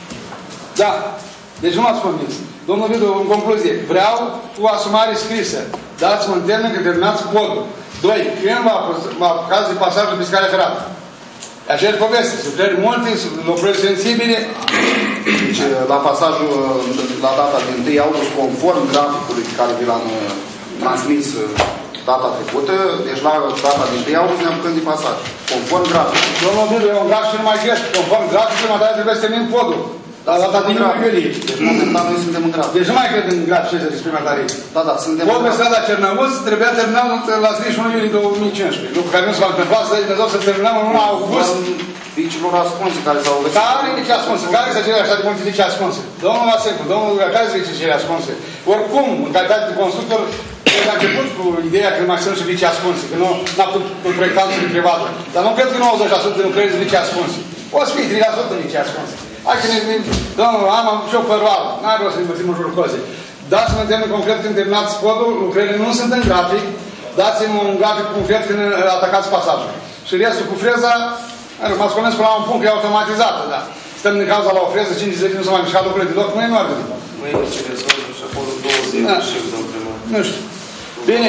Da, deci nu m-ați convins. Domnul Vidu, în concluzie, vreau cu asumare scrisă. Dați-mă în termen că terminați podul. Doi, când vă apucați de pasajul pe scale ferată? Aceeași poveste, lucrări multe, lucrări sensibile. Deci, la pasajul, la data de întâi august, conform graficului pe care vi l-am transmis data trecută, deci la data de întâi august ne apucăm de pasaj. Conform graficului. Domnul Vidu, e un grafic și nu mai cresc. Conform graficului, mă trebuie să termin podul. La data de iulie. Deci momentan noi suntem în grafic. Deci nu mai cred în grafic șaizeci prima tarică. Da, da, suntem în podul pe strada Cernăuț trebuia terminat la treizeci și unu iulie două mii cincisprezece. Lucru care nu s-a întâmplat, să Dumnezeu să terminăm în luna august. Vicilor ascunse care s-au găsit. Care vici ascunse? Care sunt cele așa de multe vici ascunse? Domnul Vasencu, domnul, care sunt vici cele ascunse? Oricum, în calitate de constructor, a început cu ideea că mai sunt și vici ascunse, că nu a putut proiectantul de privată. Dar nu cred că nouăzeci la sută de lucrări sunt vici ascunse. O să fie trei la sută vici ascunse. Hai că ne gândim, domnul, am și o păroală, n-ai rost să ne învățim în jurul coze. Dați-mă în termen concret când terminați podul, lucrările nu sunt în grafic, dați-mi un grafic concret când atacați pasajul. Și restul cu freza, m-ați convins până la un punct că e automatizată, da. Stăm din cauza la o freză, cinci zile nu s-a mai mișcat lucrurile deloc, nu e în ordine. Mâine se rezolvă și acolo douăzeci și domnul primar. Nu știu. Bine.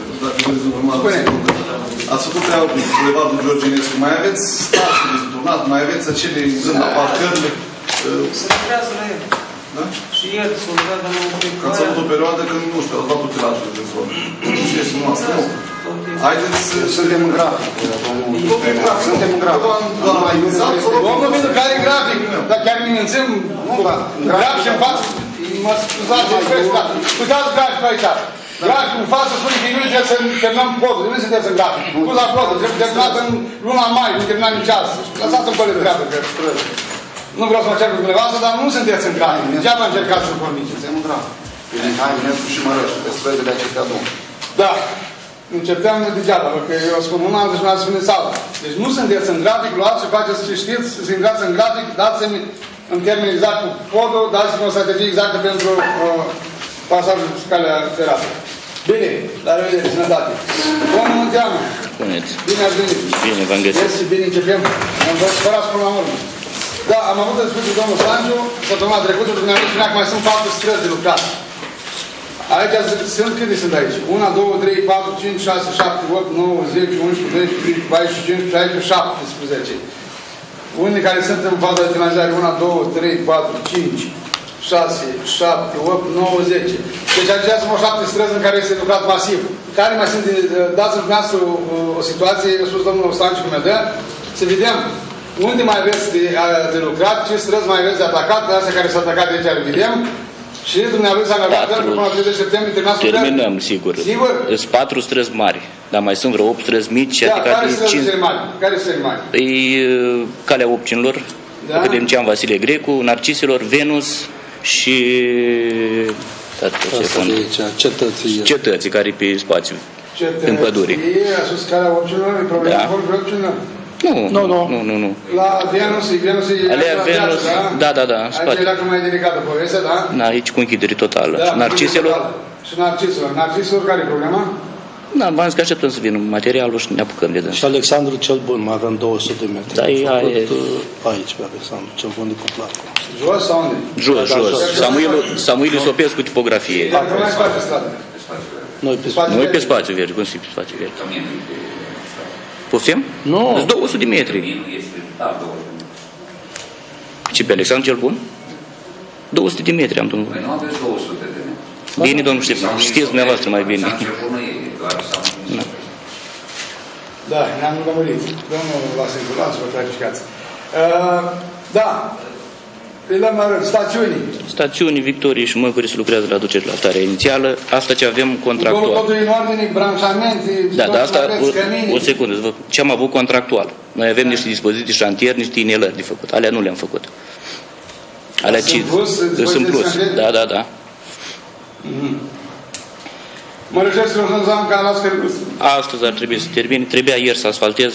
Spune. Ați făcut treabă cu Bulevardul Georginescu. Mai aveți stații de turnat, mai aveți acele zând la parcările? Se lucrează la el. Da? Și el se lucrează la un pic. Ați avut o perioadă când, nu știu, ați dat utilajele din zonă. Nu știu, este noastră, nu. Haideți să... Suntem în grafic. Suntem în grafic. Domnul Vidu, care e grafic? Dar chiar ne mințim grafic și în față. Mă scuzați, uitați grafic aici. Grafic în față spune că nu trebuie să terminăm podul. Nu sunteți în grafic. Cu la podul. Trebuie terminat în luna mai, nu terminat nici azi. Lăsați-mi păle de treabă. Nu vreau să mă cer cu dumneavoastră, dar nu sunteți în grafic. Degeaba încercați să-l convingeți. Suntem în grafic. Bine, hai, Minescu și Mărăști, pe străzile acestea două. Da. Începeam degeaba, că eu spun un an, deci nu ați spuneți altă. Deci nu sunteți în grafic, luați și faceți ce știți, să intrați în grafic, dați-mi în termen exact cu podul, dați-mi o strategie exactă pentru uh, pasajul pe calea ferată. Bine, la revedere, sănătate. Domnul Munteanu. Spuneți. Bine ați venit. Bine, v-am găsit. Este bine, începem. Am văzut spărați până la urmă. Da, am avut discuții cu domnul Sanciu, săptămâna trecută, dumneavoastră spunea că mai sunt patru străzi de lucrat. Aici sunt, câte sunt aici? unu, doi, trei, patru, cinci, șase, șapte, opt, nouă, zece, unsprezece, doisprezece, paisprezece, cincisprezece, șaptesprezece. Unii care sunt în faza de finalizare, unu, doi, trei, patru, cinci, șase, șapte, opt, nouă, zece. Deci aceea sunt o șapte străzi în care este lucrat masiv. Care mai sunt, dați-mi dumneavoastră o, o situație, a spus domnul Stanciu cum dă, să vedem unde mai aveți de, de lucrat, ce străzi mai aveți de atacat, de astea care s-au atacat de aici le vedem. Și dumneavoastră s-a angajat până la treizeci septembrie, terminați cu terminăm, sigur. Sigur? Sunt patru străzi mari, dar mai sunt vreo opt străzi mici. Da, adică care sunt străzi mari? Care sunt mari? Păi, Calea Opcinilor, da? Academician Vasile Grecu, Narcisilor, Venus și... Cetății. Cetății, care e pe spațiu, Cetății, în pădure. A sus Calea Opcinilor, e problema da. acolo, Opcinilor? Nu, nu, nu, nu, nu, nu. La Venus, Venus e Alea Venus, da, da, da, în spate. Aici era mai delicată povestea, da? Da, aici cu închidere totală. Da, și Narciselor? Și Narciselor. Narciselor, care e problema? Da, v-am zis că așteptăm să vină materialul și ne apucăm de dâns. Și Alexandru cel Bun, mai avem două sute de metri. Da, e, e... aici pe Alexandru cel Bun de cuplat. Jos sau unde? Jos, jos. Samuilu, Samuilu Sopescu tipografie. Dar nu mai face stradă. Noi pe spațiu. Noi pe spațiu verde, cum să pe spațiu verde? Poftim? Nu. Sunt două sute de metri. Ce pe Alexandru cel Bun? două sute de metri am domnul. Păi nu aveți două sute de metri. Bine, domnul Ștefan, știți dumneavoastră mai bine. Da. Da, ne-am lămurit. Domnul Vasencu, lați vă clarificați. Uh, da. Îi dăm la rând. Stațiunii. Stațiunii, Victorie și Măcuri se lucrează la aducere la starea inițială. Asta ce avem contractual. Totul în ordine, branșamente, da, da, asta, o, o secundă. Ce am avut contractual. Noi avem niște dispoziții șantier, niște inelări de făcut. Alea nu le-am făcut. Alea sunt plus? Sunt plus. Da, da, da. Mm-hmm. Mă reușesc să răzăm ca la Scărbus. Astăzi ar trebui să termine. Trebuia ieri să asfaltez.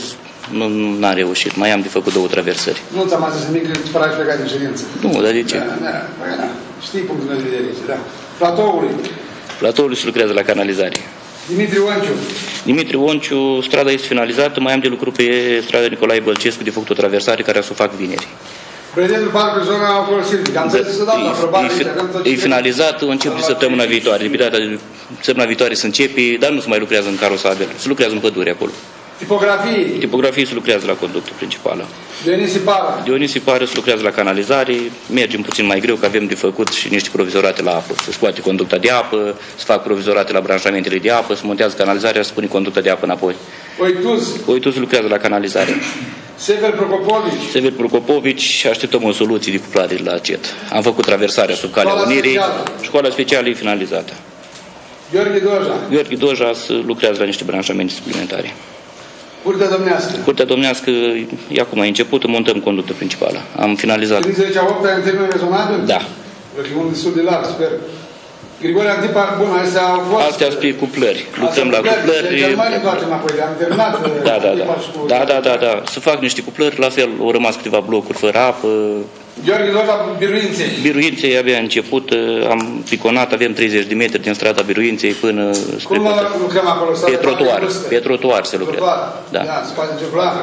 Nu, nu am reușit. Mai am de făcut două traversări. Nu ți-am mai zis nimic că după aia plecat din ședință. Nu, dar de ce? Da, da, păi da. Știi punctul meu de vedere aici, da. Platoului. Platoului se lucrează la canalizare. Dimitri Onciu. Dimitri Onciu, strada este finalizată, mai am de lucru pe strada Nicolae Bălcescu de făcut o traversare care o să fac vineri. Prezentul parcului zona acolo Silvic. Am zis să dau la probabil. E finalizat, începe de săptămâna viitoare. De data de săptămâna viitoare se începe, dar nu se mai lucrează în carosabil. Se lucrează în pădure acolo. Tipografie. Tipografie se lucrează la conductul principală. Dionisi Pară. Dionisi Pară se lucrează la canalizare. Mergem puțin mai greu, că avem de făcut și niște provizorate la apă. Se scoate conducta de apă, se fac provizorate la branșamentele de apă, se montează canalizarea, se pune conducta de apă înapoi. Oituz. Oituz lucrează la canalizare. Sever Procopovici. Sever Procopovici, așteptăm o soluție de cuplare la C E T. Am făcut traversarea sub Calea Unirii. Școala specială e finalizată. Gheorghe Doja. Gheorghe Doja lucrează la niște branșamente suplimentare. Curtea domnească. Curtea domnească, e acum a început, montăm conductă principală. Am finalizat. treizeci a opta în termen rezonabil? Da. E un destul de larg, sper. Grigore Antipa, bun, astea au fost... Astea sunt cuplări. Lucrăm la cuplări. Deci mai întoarcem înapoi, am terminat... Da, da, da. Da, da, da, da. Să fac niște cuplări, la fel, au rămas câteva blocuri fără apă. Gheorghe Doja, Biruinței. Biruinței abia început, am piconat, avem treizeci de metri din strada Biruinței până spre... Cum lucrăm acolo? Pe trotuar, pe trotuar se lucrează. Da. Da, spațiu circular.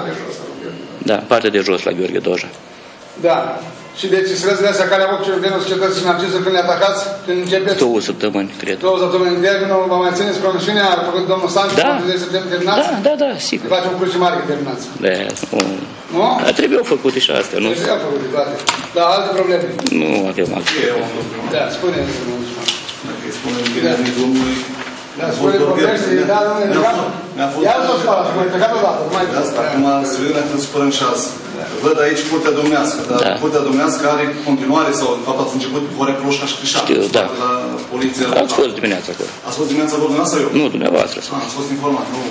Da, partea de jos la Gheorghe Doja. Da. Și deci străzile astea care au avut celor societății financiare când le atacați, când începeți? Două săptămăni, cred. Două săptămâni. De aia vă mai țineți promisiunea, a făcut domnul Sanci, da. de septembrie terminați? Da, da, da, sigur. Facem un curs mare că terminați. Da, nu. Nu? Dar trebuiau făcute și astea, nu? Trebuiau făcute toate. Dar alte probleme? Nu avem alte probleme. Da, spune-mi. Dacă îi spunem bine a domnului... Da, spune vorbește, da, domnule, ia-l tot scala și mai plecat odată, nu mai de asta, acum se vede dacă îți supărăm și azi. Văd aici Curtea Domnească, dar da. Curtea Domnească are continuare, sau de fapt ați început cu Horea Cloșca și Crișan. Știu, da. La poliția. Ați fost dimineața acolo. Ați fost dimineața acolo, dumneavoastră eu? Nu, dumneavoastră. Ah, ați fost informat, nu.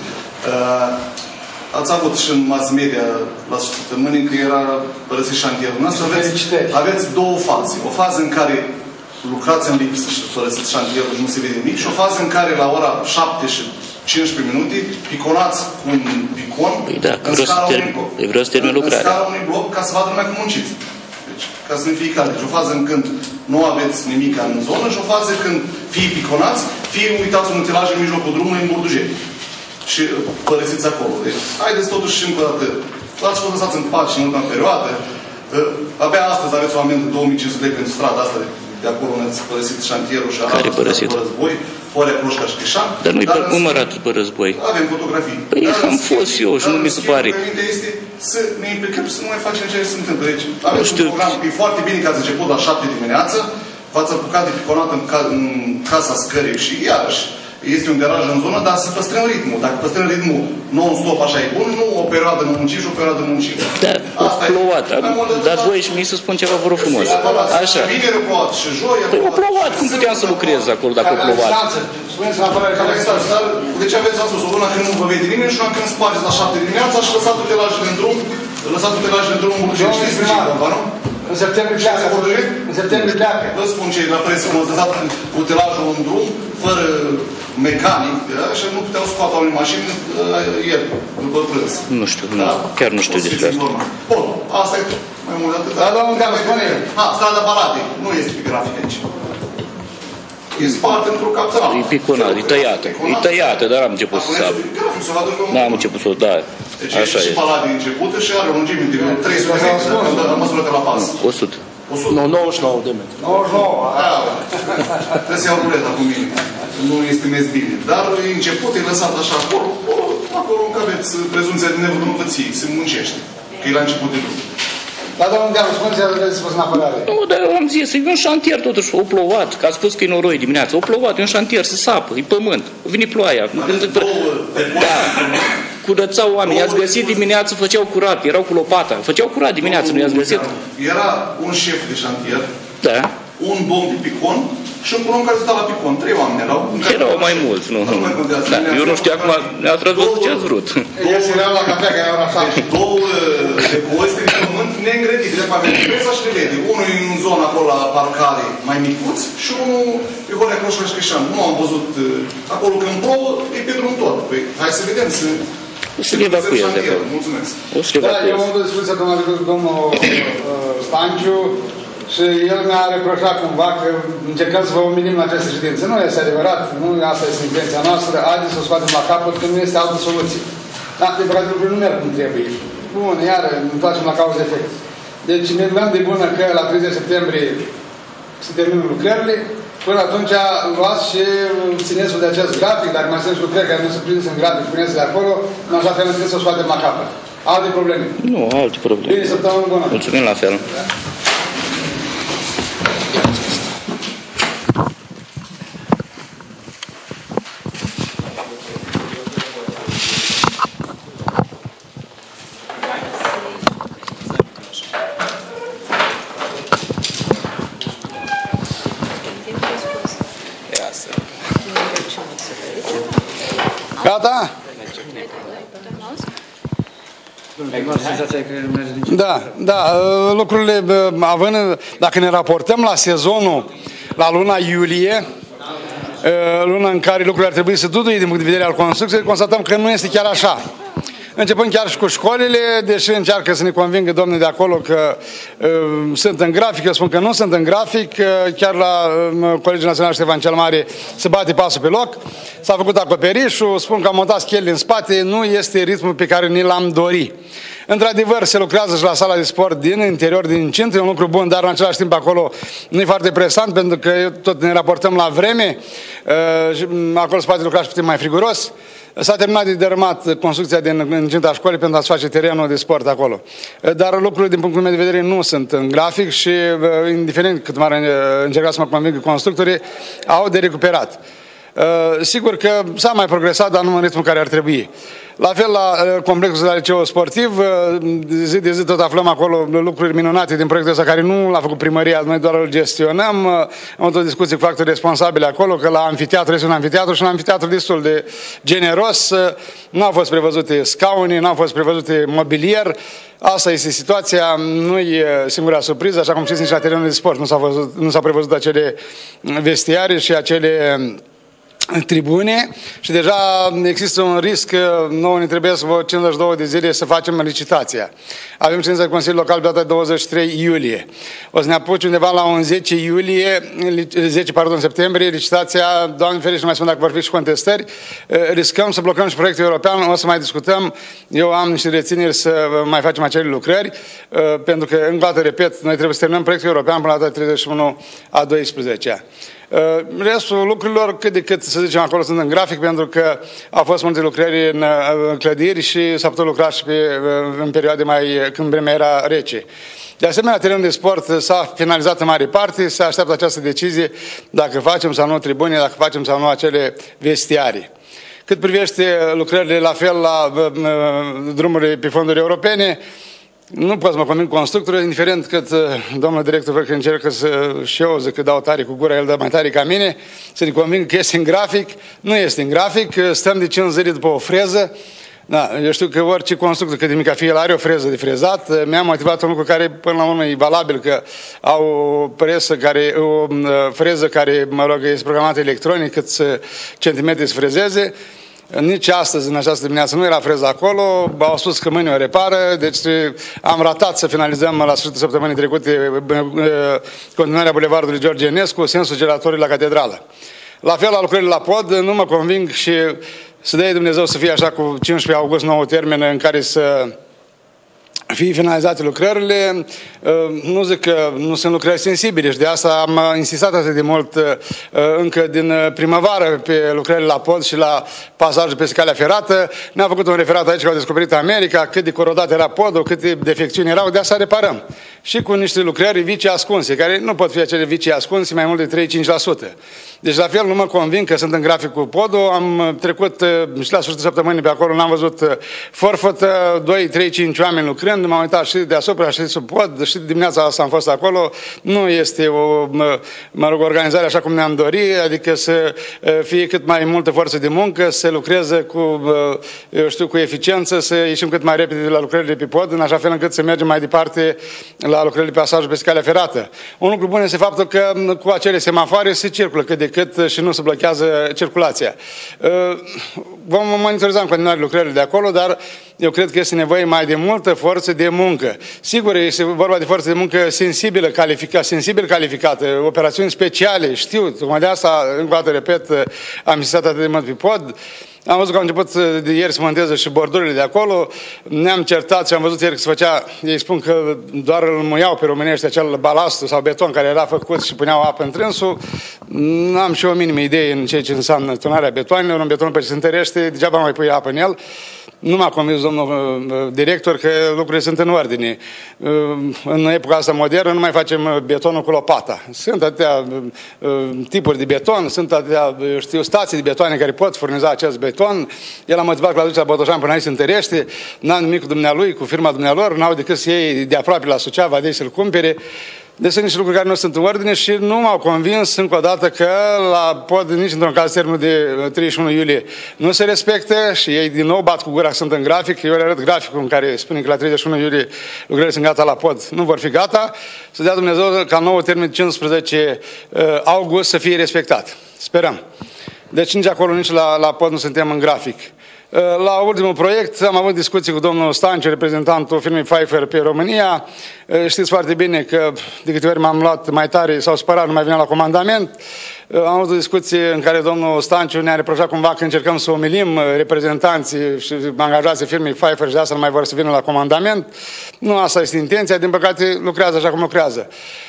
Uh, ați avut și în mass media la săptămâni că era părăsit șantierul. Dumneavoastră aveți, aveți două faze. O fază în care lucrați în lipsă și părăsiți șantierul și nu se vede nimic, și o fază în care la ora șapte și cincisprezece minute piconați cu un picon păi da, în scara unui bloc. Vreau să termin lucrarea. În scara unui bloc ca să vadă lumea cum munciți. Deci, ca să ne fie clar. Deci o fază în când nu aveți nimic în zonă și o fază când fie piconați, fie uitați un utilaj în mijlocul drumului în Burdujeni. Și părăsiți acolo. Deci, haideți totuși și încă o dată. L-ați fost lăsați în pace în ultima perioadă. Abia astăzi aveți o amendă de două mii cinci sute lei pentru strada asta de, de acolo unde ați părăsit șantierul și care părăsit? Pe război, Horea Cloșca și Crișan. Dar nu-i numărat pe război. Avem fotografii. Păi am fost și eu și nu mi se pare. Este să ne implicăm și să nu mai facem ce se întâmplă. Deci, aveți un program, e foarte bine că ați început la șapte dimineață, v-ați apucat de piconat în, ca, în casa scării și iarăși este un deraj în zonă, dar să păstrăm ritmul. Dacă păstrăm ritmul non-stop așa e bun, nu o perioadă nu muncim și o perioadă muncim. Da, asta plouat. Dar voi și mie să spun ceva, vă rog frumos. Așa. Vineri a plouat și joi a păi a plouat, cum puteam să lucrez acolo dacă a plouat? Spuneți la apărare că dar de ce aveți astăzi o lună când nu vă vede nimeni și una când spargeți la șapte dimineața și lăsați utilajele în drum, lăsați utilajele în drum în Burdujeni. Știți ce e vorba, nu? În septembrie pleacă. În septembrie pleacă. Vă spun cei de la presă, când ați lăsat utilajul în drum, fără mecanic, și nu puteau scoate unei mașini ieri, după prânz. Nu știu, nu, chiar nu știu despre asta. Bun, asta e mai mult de atât. Da, domnul Gheanu, spune el. Ha, strada Baladei, nu este pe grafic aici. E spart într-o capțăra. E piconat, e tăiată. E tăiată, dar am început să sap. N-am început să o, da. Deci așa e și Baladei începută și are o lungime de trei sute de metri, dar măsură de la pas. o sută. Nu, nouăzeci și nouă de metri. nouăzeci și nouă. Trebuie să iau ruleta cu mine. Nu este mers bine. Dar e început, e lăsat așa acolo, acolo încă aveți prezumția de nevinovăție, se muncește. Că e la început de drum. Da, domnul Deanu, spuneți-vă că vreți să fost în apărare. Nu, dar am zis, e un șantier totuși, o plouat, că a spus că e noroi dimineața, o plouat, e un șantier, se sapă, e pământ, vine ploaia. Da, curățau oameni, i-ați găsit dimineața, făceau curat, erau cu lopata, făceau curat dimineața, nu i-ați găsit? Era un șef de șantier, da. Un domn de picon și un om care stătea la picon. Trei oameni erau. Erau mai mulți, nu? nu. Da, eu nu știu acum, ne-ați răzvăzut ce ați vrut. Ei erau la cafea, că erau așa. Deci două depozite de pământ neîngrădite, de fapt, presa și le vede. Unul e în zona acolo la parcare mai micuț și unul pe Horea Cloșca și Crișan. Nu am văzut acolo când plouă, e pe drum tot. Păi, hai să vedem, să... O să le evacuez de acolo. Mulțumesc. O să le Da, evacuez. eu am avut o discuție cu domnul uh, Stanciu și el mi-a reproșat cumva că încercăm să vă umilim la această ședință. Nu este adevărat, nu asta este intenția noastră, haideți să o scoatem la capăt, că nu este altă soluție. Da, de păcate lucrurile nu merg cum trebuie. Bun, iară, ne facem la cauză efect. Deci ne dăm de bună că la treizeci septembrie se termină lucrările. Până atunci luați și țineți-vă de acest grafic, dacă mai sunt lucrări care nu sunt prinse în grafic, puneți de acolo, în așa fel încât să o scoatem la capăt. Alte probleme? Nu, alte probleme. Bine, săptămână bună. Mulțumim la fel. Gata? Da, da, lucrurile, având, dacă ne raportăm la sezonul, la luna iulie, luna în care lucrurile ar trebui să duduie din punct de vedere al construcției, constatăm că nu este chiar așa. Începând chiar și cu școlile, deși încearcă să ne convingă domnii de acolo că uh, sunt în grafic, eu spun că nu sunt în grafic, uh, chiar la uh, Colegiul Național Ștefan cel Mare se bate pasul pe loc, s-a făcut acoperișul, spun că am montat schelile în spate, nu este ritmul pe care ni l-am dorit. Într-adevăr, se lucrează și la sala de sport din interior, din incint, e un lucru bun, dar în același timp acolo nu e foarte presant, pentru că tot ne raportăm la vreme, uh, și acolo se poate lucra și puțin mai friguros. S-a terminat de dărâmat construcția din incinta școlii pentru a-ți face terenul de sport acolo. Dar lucrurile din punctul meu de vedere nu sunt în grafic și indiferent cât m-ar încerca să mă convingă constructorii, au de recuperat. Sigur că s-a mai progresat, dar nu în ritmul care ar trebui. La fel la complexul de liceu sportiv, zi de zi tot aflăm acolo lucruri minunate din proiectul ăsta care nu l-a făcut primăria, noi doar îl gestionăm. Am avut o discuție cu factori responsabili acolo, că la anfiteatru este un anfiteatru și un anfiteatru destul de generos. Nu au fost prevăzute scaune, nu au fost prevăzute mobilier. Asta este situația, nu e singura surpriză, așa cum știți nici la terenul de sport. Nu s-au văzut, nu s-au prevăzut acele vestiare și acele tribune și deja există un risc că nouă ne trebuie să vă cincizeci și două de zile să facem licitația. Avem ședința de Consiliul Local pe data douăzeci și trei iulie. O să ne apuci undeva la un zece iulie, zece, pardon, septembrie, licitația, Doamne ferește, nu mai spun dacă vor fi și contestări, riscăm să blocăm și proiectul european, o să mai discutăm, eu am niște rețineri să mai facem acele lucrări, pentru că, încă o dată, repet, noi trebuie să terminăm proiectul european până la data treizeci și unu a doisprezecea. Restul lucrurilor, cât de cât, să zicem, acolo sunt în grafic, pentru că au fost multe lucrări în clădiri și s-a putut lucra și pe, în perioade mai, când vremea era rece. De asemenea, terenul de sport s-a finalizat în mare parte, se așteaptă această decizie dacă facem sau nu tribune, dacă facem sau nu acele vestiarii. Cât privește lucrările la fel la drumurile pe fonduri europene, nu pot să mă conving constructorul, indiferent cât domnul director văd că încercă să șeoză, că dau tare cu gura, el dă mai tare ca mine, să ne conving că este în grafic. Nu este în grafic, stăm de cinci zile după o freză. Da, eu știu că orice constructor, cât de mică fie, el are o freză de frezat. Mi-a motivat un lucru care până la urmă e valabil, că au o presă care, o freză care, mă rog, este programată electronic, cât centimetri să frezeze. Nici astăzi, în această dimineață, nu era freză acolo, au spus că mâine o repară, deci am ratat să finalizăm la sfârșitul săptămânii trecute continuarea bulevardului George Enescu, sensul giratoriu la catedrală. La fel, la lucrările la pod, nu mă conving și să dea Dumnezeu să fie așa cu cincisprezece august, nou termen în care să fie finalizate lucrările. Nu zic că nu sunt lucrări sensibile și de asta am insistat atât de mult încă din primăvară pe lucrările la pod și la pasajul pe calea ferată. Ne-am făcut un referat aici că au descoperit America, cât de corodat era podul, câte defecțiuni erau, de asta reparăm. Și cu niște lucrări vicii ascunse, care nu pot fi acele vicii ascunse mai mult de trei-cinci la sută. Deci la fel nu mă convin că sunt în grafic cu podul, am trecut și la sfârșitul săptămânii pe acolo, n-am văzut forfătă, doi, trei, cinci oameni lucrând, m-am uitat și deasupra și sub pod, și dimineața asta am fost acolo, nu este o, mă rog, organizare așa cum ne-am dorit, adică să fie cât mai multă forță de muncă, să lucreze cu, eu știu, cu eficiență, să ieșim cât mai repede de la lucrările pe pod, în așa fel încât să mergem mai departe la lucrările pe pasajul pe calea ferată. Un lucru bun este faptul că cu acele semafoare se circulă cât de cât și nu se blochează circulația. Vom monitoriza în continuare lucrările de acolo, dar eu cred că este nevoie mai de multă forță de muncă. Sigur, este vorba de forță de muncă sensibilă, calificată, sensibil calificată, operațiuni speciale, știu, tocmai de asta, încă o dată repet, am insistat atât de mult pe pod. Am văzut că au început de ieri să monteze și bordurile de acolo, ne-am certat și am văzut ieri că se făcea, ei spun că doar îl muiau pe românești acel balast sau beton care era făcut și puneau apă în trânsul. N-am și o minimă idee în ceea ce înseamnă tonarea betoanelor, un beton pe ce se întărește, degeaba mai pui apă în el. Nu m-a convins domnul director că lucrurile sunt în ordine. În epoca asta modernă nu mai facem betonul cu lopata. Sunt atâtea tipuri de beton, sunt atâtea, știu, stații de betoane care pot furniza acest beton. El a motivat că l-a dus la Botoșan până aici se întărește, n-am nimic cu dumnealui, cu firma dumnealor, n-au decât să iei de aproape la Suceava, de să-l cumpere. Deci sunt niște lucruri care nu sunt în ordine și nu m-au convins încă o dată că la pod nici într-un caz termenul de treizeci și unu iulie nu se respectă și ei din nou bat cu gura că sunt în grafic. Eu le arăt graficul în care spune că la treizeci și unu iulie lucrările sunt gata la pod. Nu vor fi gata. Să dea Dumnezeu ca nou termen de cincisprezece august să fie respectat. Sperăm. Deci nici acolo, nici la, la pod nu suntem în grafic. La ultimul proiect am avut discuții cu domnul Stanciu, reprezentantul firmei Pfeiffer pe România. Știți foarte bine că de câte ori m-am luat mai tare, s-au spărat, nu mai venea la comandament. Am avut o discuție în care domnul Stanciu ne-a reproșat cumva că încercăm să umilim reprezentanții și angajații firmei Pfeiffer și de asta nu mai vor să vină la comandament. Nu asta este intenția, din păcate lucrează așa cum lucrează.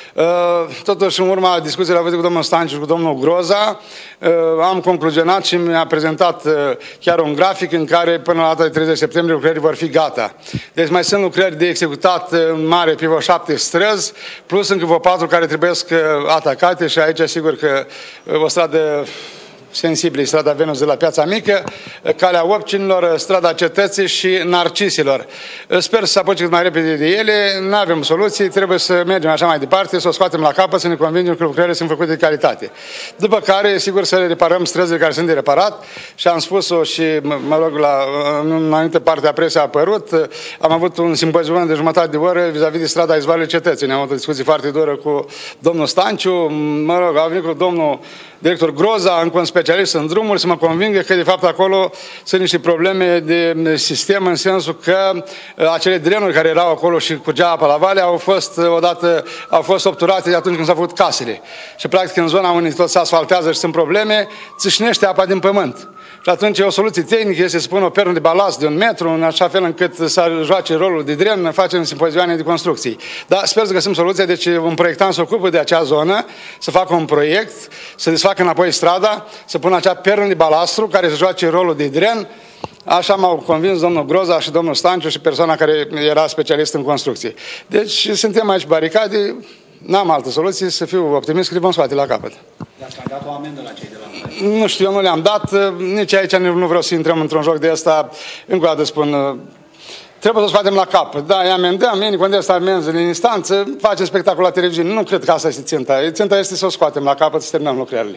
Totuși, în urma discuțiilor avute cu domnul Stanciu și cu domnul Groza, am concluzionat și mi-a prezentat chiar un grafic în care până la data de treizeci septembrie lucrările vor fi gata. Deci mai sunt lucrări de executat în mare pe vreo șapte străzi, plus încă vreo patru care trebuie atacate și aici sigur că o stradă sensibile, strada Venus de la Piața Mică, calea Opcinilor, strada Cetății și Narcisilor. Sper să se apuce cât mai repede de ele, nu avem soluții, trebuie să mergem așa mai departe, să o scoatem la capăt, să ne convingem că lucrările sunt făcute de calitate. După care, sigur, să reparăm străzile care sunt de reparat și am spus-o și, mă rog, la în anumită parte a presei a apărut, am avut un simpozion de jumătate de oră vis-a-vis de strada Izvoarele Cetății. Ne-am avut o discuție foarte dură cu domnul Stanciu, mă rog, a venit cu domnul director Groza, încă un specialist în drumuri, să mă convingă că de fapt acolo sunt niște probleme de sistem în sensul că acele drenuri care erau acolo și curgea apa la vale au fost odată au fost obturate de atunci când s-au făcut casele. Și practic în zona unde tot se asfaltează și sunt probleme, țâșnește apa din pământ. Și atunci o soluție tehnică este să pună o pernă de balast de un metru, în așa fel încât să joace rolul de dren, facem simpozioane de construcții. Dar sper să găsim soluția, deci un proiectant se ocupă de acea zonă, să facă un proiect, să desfacă înapoi strada, să pună acea pernă de balastru care să joace rolul de dren. Așa m-au convins domnul Groza și domnul Stanciu și persoana care era specialist în construcție. Deci suntem aici baricade, n-am altă soluție, să fiu optimist că le vom scoate la capăt. I-ați mai dat o amendă la cei de la... Nu știu, eu nu le-am dat, nici aici nu vreau să intrăm într-un joc de ăsta. Încă o dată spun, trebuie să o scoatem la capăt. Da, îi amendăm, ei contestă amenzile în instanță, facem spectacol la televiziune. Nu cred că asta este ținta. Ținta este să o scoatem la capăt, să terminăm lucrările.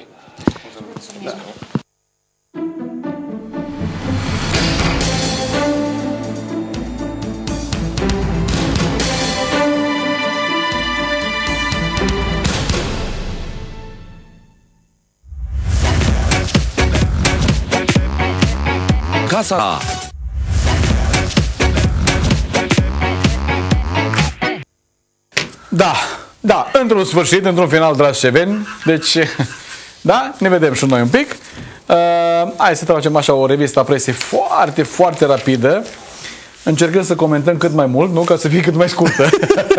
Da. Casa. Da, da, într-un sfârșit, într-un final, dragi ceveni. Deci, da, ne vedem și noi un pic. Uh, hai să tragem așa o revistă a presei foarte, foarte rapidă. Încercăm să comentăm cât mai mult, nu? Ca să fie cât mai scurtă.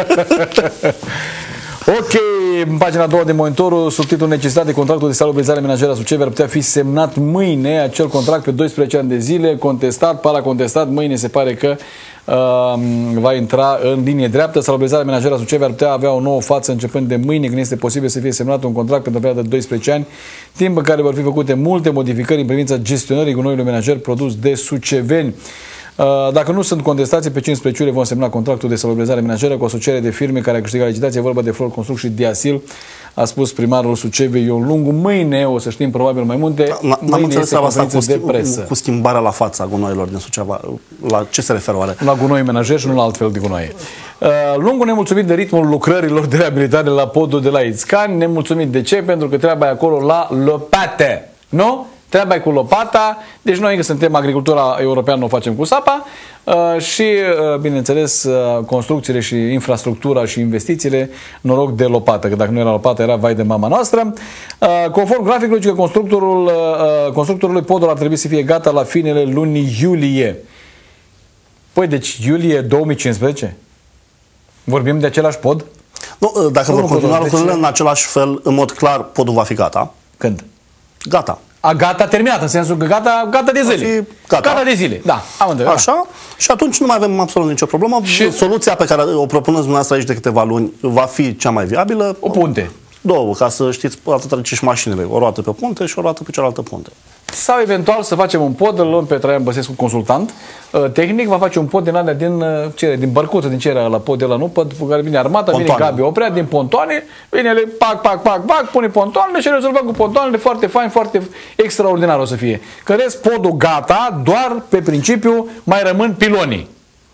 Ok, în pagina a doua de Monitorul, subtitlul necesitate de contractul de salubrizare menajeră a Suceava ar putea fi semnat mâine, acel contract pe doisprezece ani de zile, contestat, paracontestat, mâine se pare că uh, va intra în linie dreaptă. Salubrizarea menajeră a Suceava ar putea avea o nouă față începând de mâine, când este posibil să fie semnat un contract pentru o perioadă de doisprezece ani, timp în care vor fi făcute multe modificări în privința gestionării gunoiului menajer produs de suceveni. Dacă nu sunt contestații, pe cincisprezece iulie vom semna contractul de salubrizare menajeră cu o asociere de firme care a câștigat licitație, vorba de Flor Construct și Diasil, a spus primarul Suceviei Ion Lungu. Mâine o să știm probabil mai multe. N-am înțeles asta cu, de presă. cu schimbarea la fața gunoilor din Suceava. La ce se referă oare? La gunoi menajer și nu la altfel de gunoaie. Uh, Lungu nemulțumit de ritmul lucrărilor de reabilitare la podul de la Ițcani. Nemulțumit de ce? Pentru că treaba e acolo la lopate. Nu? Treaba e cu lopata, deci noi că suntem agricultura europeană o facem cu sapa uh, și, uh, bineînțeles, uh, construcțiile și infrastructura și investițiile, noroc de lopată, că dacă nu era lopată era vai de mama noastră. Uh, conform graficului, că constructorul, uh, constructorului podul ar trebui să fie gata la finele lunii iulie. Păi, deci iulie două mii cincisprezece? Vorbim de același pod? Nu, dacă vor continua lucrurile în același fel, în mod clar, podul va fi gata. Când? Gata. A, gata terminat, în sensul că gata, gata de zile. Gata. Gata de zile, da. Am înțeles. Așa, și atunci nu mai avem absolut nicio problemă. Și soluția pe care o propuneți dumneavoastră aici de câteva luni va fi cea mai viabilă. O punte. Două, ca să știți, atât trece și mașinile. O roată pe punte și o roată pe cealaltă punte. Sau eventual să facem un pod, îl luăm pe Traian Băsescu, consultant uh, tehnic, va face un pod din alea din, uh, cere, din bărcuță, din ce era la pod de la nu, pod cu care vine armata, pontoane. Vine Gabi Oprea, din pontoane, vine ele, pac, pac, pac, pac, pune pontoanele și rezolvăm cu pontoanele, foarte fain, foarte extraordinar o să fie. Că rest, podul gata, doar pe principiu mai rămân pilonii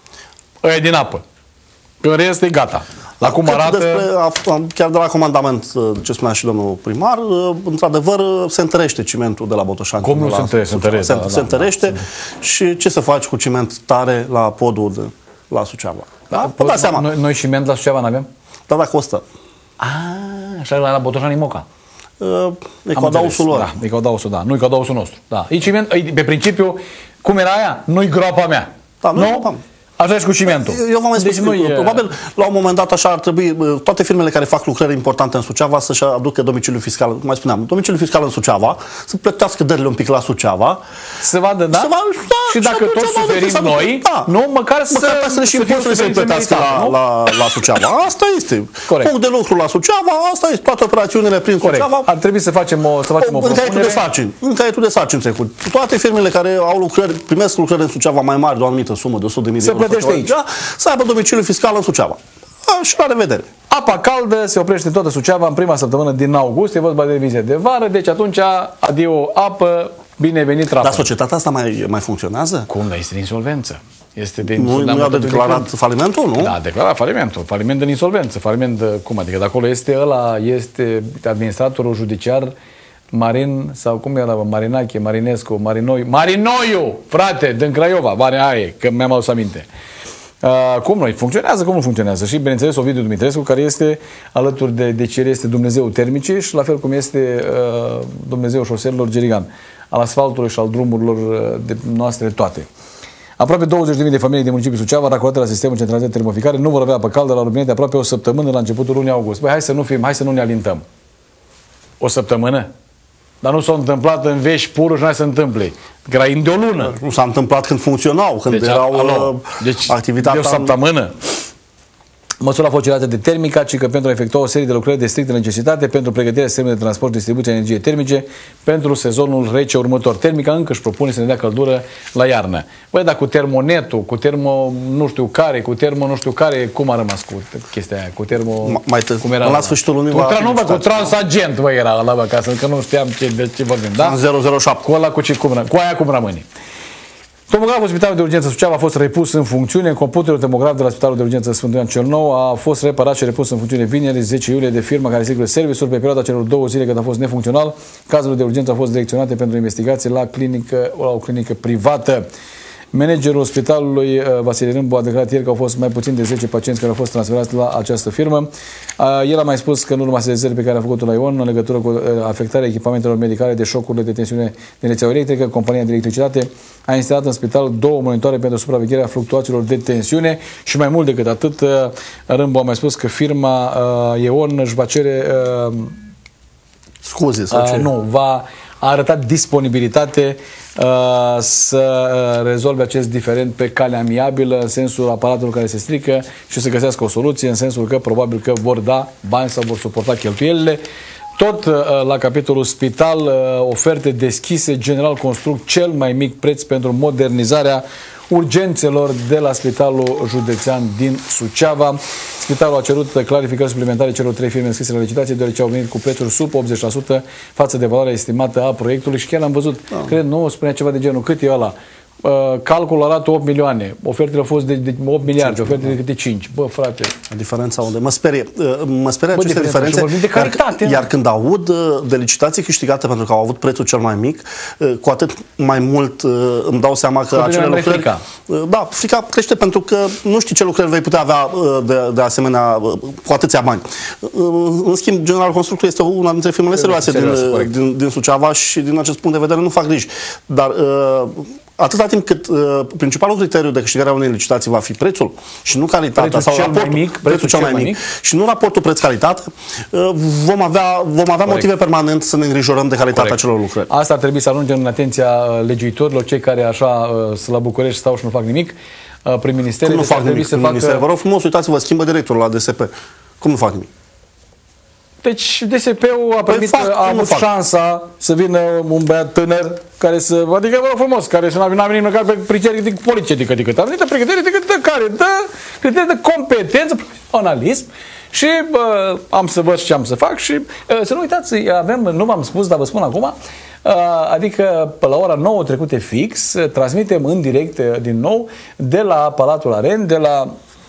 ăia din apă. Că în rest e gata. Acum arată... Despre, chiar de la comandament, ce spunea și domnul primar, într-adevăr se întărește cimentul de la Botoșani. Cum nu se întărește? Se întărește, se, da, se întărește da, și ce să faci cu ciment tare la podul de la Suceava? Da? Da, da seama. Noi, noi ciment la Suceava n-avem? Da, dacă costă. Ah, așa la, la Botoșani Moca. Uh, e cu adausul lor. Da, e cu adausul, da. Nu e cu adausul nostru. Da. E ciment, e, pe principiu, cum era aia? Nu-i groapa mea. Da, nu? Nu? Așa și cu cimentul. Eu v-am mai spus, deci e... probabil la un moment dat așa ar trebui toate firmele care fac lucrări importante în Suceava să-și aducă domiciliul fiscal, cum mai spuneam, domiciliul fiscal în Suceava, să plătească dările un pic la Suceava. Să vadă, da? Să va, da și dacă tot suferim noi, da, nu, măcar să, măcar să, să și impozitele să-i plătească la, la, la Suceava. Asta este. Corect. Punct de lucru la Suceava, asta este. Toate operațiunile prin Corect. Suceava. Ar trebui să facem o, să facem o, o în caietul de sarcini. În caietul de sarcini trecut. Toate firmele care au lucrări, primesc lucrări în Suceava mai mari de o anumită sumă, de o sută de mii de euro. Se plătește aici. Să aibă domiciliul fiscal în Suceava. A, și la revedere. Apa caldă se oprește în toată Suceava în prima săptămână din august. E vorba de vize de vară, deci atunci adio apă, bine venit rapă. Dar societatea asta mai, mai funcționează? Cum? Dar este de insolvență. Este de nu nu au de declarat de falimentul, nu? Da, declarat falimentul. Faliment de insolvență. Faliment de, cum adică? De acolo este ăla, este administratorul judiciar Marin, sau cum era, Marinache, Marinescu, Marinoiu, Marinoiu, frate, din Craiova, aia e, că mi-am adus aminte. Uh, cum noi? Funcționează? Cum nu funcționează? Și, bineînțeles, Ovidiu Dumitrescu, care este alături de, de ce este Dumnezeu termicii și la fel cum este uh, Dumnezeu șoselelor Gerigan, al asfaltului și al drumurilor uh, de noastre toate. Aproape douăzeci de mii de familii din municipiul Suceava, racolate la sistemul centralizat de termoficare, nu vor avea apă caldă la rubinete aproape o săptămână la începutul lunii august. Băi, hai să nu fim, hai să nu ne alintăm. O săptămână? Dar nu s-a întâmplat în vești purul și nu se întâmple. Că era de o lună. Nu s-a întâmplat când funcționau, când deci, erau alo, deci, activitatea... de o săptămână. Măsura a fost circulată de Termica, ci că pentru a efectua o serie de lucrări de strictă necesitate pentru pregătirea sistemului de transport și distribuție a energiei termice pentru sezonul rece următor. Termica încă își propune să ne dea căldură la iarnă. Băi, dar cu termonetul, cu termo nu știu care, cu termo nu știu care, cum a rămas cu chestia aia? Cu termo... Mai te, cum era la sfârșitul lunii... Cu, tra, nu, bă, cu transagent, bă, era ăla, bă, ca să, că nu știam ce, de ce vorbim, da? zero zero șapte. Cu ăla, cu, ce, cum, cu aia cum rămâne. Tomograful Spitalului de Urgență Suceava a fost repus în funcțiune. Computerul tomograf de la Spitalul de Urgență Sfântul Ioan cel Nou a fost reparat și repus în funcțiune vineri, zece iulie, de firma care asigură serviciul. Pe perioada celor două zile când a fost nefuncțional, cazurile de urgență au fost direcționate pentru investigații la, clinică, la o clinică privată. Managerul spitalului, Vasile Râmbu, a declarat ieri că au fost mai puțin de zece pacienți care au fost transferați la această firmă. El a mai spus că în urma sesizării pe care a făcut-o la Ion în legătură cu afectarea echipamentelor medicale de șocurile de tensiune din rețeaua electrică, compania de electricitate a instalat în spital două monitoare pentru supravegherea fluctuațiilor de tensiune și mai mult decât atât, Râmbu a mai spus că firma Ion își va cere scuze sau ce? Nu, va a arătat disponibilitate uh, să uh, rezolve acest diferend pe cale amiabilă, în sensul aparatului care se strică și să găsească o soluție, în sensul că probabil că vor da bani sau vor suporta cheltuielile. Tot uh, la capitolul spital, uh, oferte deschise, General Construct, cel mai mic preț pentru modernizarea urgențelor de la Spitalul Județean din Suceava. Spitalul a cerut clarificări suplimentare celor trei firme înscrise la licitație, deoarece au venit cu prețuri sub optzeci la sută față de valoarea estimată a proiectului și chiar l-am văzut, da. Cred, nu, spunea ceva de genul, cât e ăla? Uh, calculul arată opt milioane, ofertele au fost de, de opt miliarde, ofertele de câte cinci. Bă, frate. Diferența unde? Mă sperie. Uh, mă sperie Bă, aceste diferențe. De calitate, iar, iar când aud uh, de licitații câștigate pentru că au avut prețul cel mai mic, uh, cu atât mai mult uh, îmi dau seama că acele lucrări... Frica. Uh, da, frica crește pentru că nu știi ce lucrări vei putea avea uh, de, de asemenea uh, cu atâția bani. Uh, în schimb, General Constructor este una dintre firmele serioase din, din, din Suceava și din acest punct de vedere nu fac griji. Dar uh, atâta timp cât uh, principalul criteriu de câștigare a unei licitații va fi prețul și nu calitatea prețul sau cel raportul, mai mic, prețul, prețul cel mai mic, mic și nu raportul preț-calitate, uh, vom avea, vom avea motive permanent să ne îngrijorăm de calitatea Corect. Acelor lucrări. Asta ar trebui să ajungem în atenția legiuitorilor, cei care așa uh, sunt la București, stau și nu fac nimic. Uh, prin ministerie Cum nu fac nimic? Să facă... Vă rog frumos, uitați-vă, schimbă directorul la D S P. Cum nu fac nimic? Deci D S P-ul a primit, păi fac, a avut șansa să vină un băiat tânăr care să, adică vă rog frumos, care să n-a venit măcar pe criterii politice decât decât. Am venit pe criterii decât de care? Dă criterii de competență, profesionalism și bă, am să văd ce am să fac și să nu uitați, avem, nu v-am spus, dar vă spun acum, adică pe la ora nouă trecute fix, transmitem în direct din nou de la Palatul Aren, de la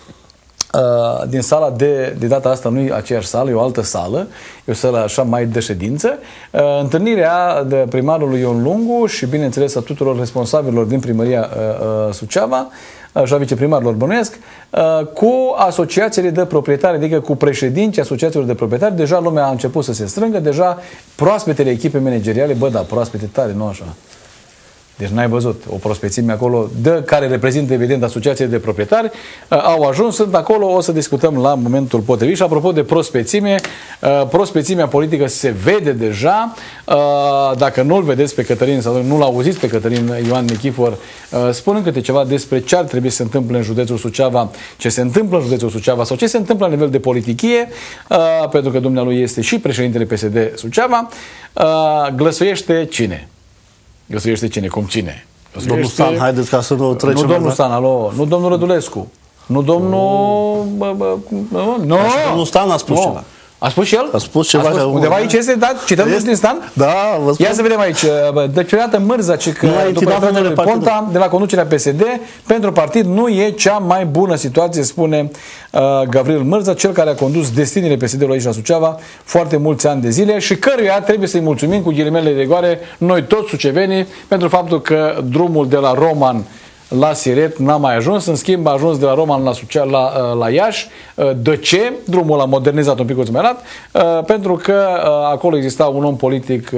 Uh, din sala de, de data asta nu e aceeași sală, e o altă sală, e o sală așa mai de ședință. Uh, întâlnirea de primarului Ion Lungu și bineînțeles a tuturor responsabililor din primăria uh, uh, Suceava și a viceprimarilor bănuiesc, uh, cu asociațiile de proprietari, adică cu președinții asociațiilor de proprietari. Deja lumea a început să se strângă, deja proaspetele echipe manageriale, bă, da, proaspete tare, nu așa. Deci n-ai văzut o prospețime acolo, de care reprezintă evident asociațiile de proprietari, uh, au ajuns, sunt acolo, o să discutăm la momentul potrivit. Și apropo de prospețime, uh, prospețimea politică se vede deja. Uh, dacă nu-l vedeți pe Cătălin sau nu-l auziți pe Cătălin Ioan Nichifor, uh, spunând câte ceva despre ce ar trebui să se întâmple în județul Suceava, ce se întâmplă în județul Suceava sau ce se întâmplă la nivel de politichie, uh, pentru că dumnealui este și președintele P S D Suceava, uh, glăsuiește cine? Găsuiește cine? Cum cine? Găsuiește... Domnul Stan, haideți ca să nu trecem. Nu domnul Stan, alo, nu domnul Rădulescu. Nu domnul... Bă, bă, nu, nu. Domnul Stan a spus ceva. A spus și el? A spus ceva. A spus, undeva aici este, da? Cităm este... din Stan? Da, vă spun. Ia să vedem aici. Deci, odată Mârza, ce că după retragere Ponta, de la conducerea P S D, pentru partid nu e cea mai bună situație, spune uh, Gavril Mârza, cel care a condus destinile P S D-ului aici la Suceava foarte mulți ani de zile și căruia trebuie să-i mulțumim cu ghilimele de rigoare noi toți sucevenii pentru faptul că drumul de la Roman la Siret n-a mai ajuns, în schimb a ajuns de la Roman la, Sucea, la, la Iași. De ce? Drumul a modernizat un pic mai lat, pentru că acolo exista un om politic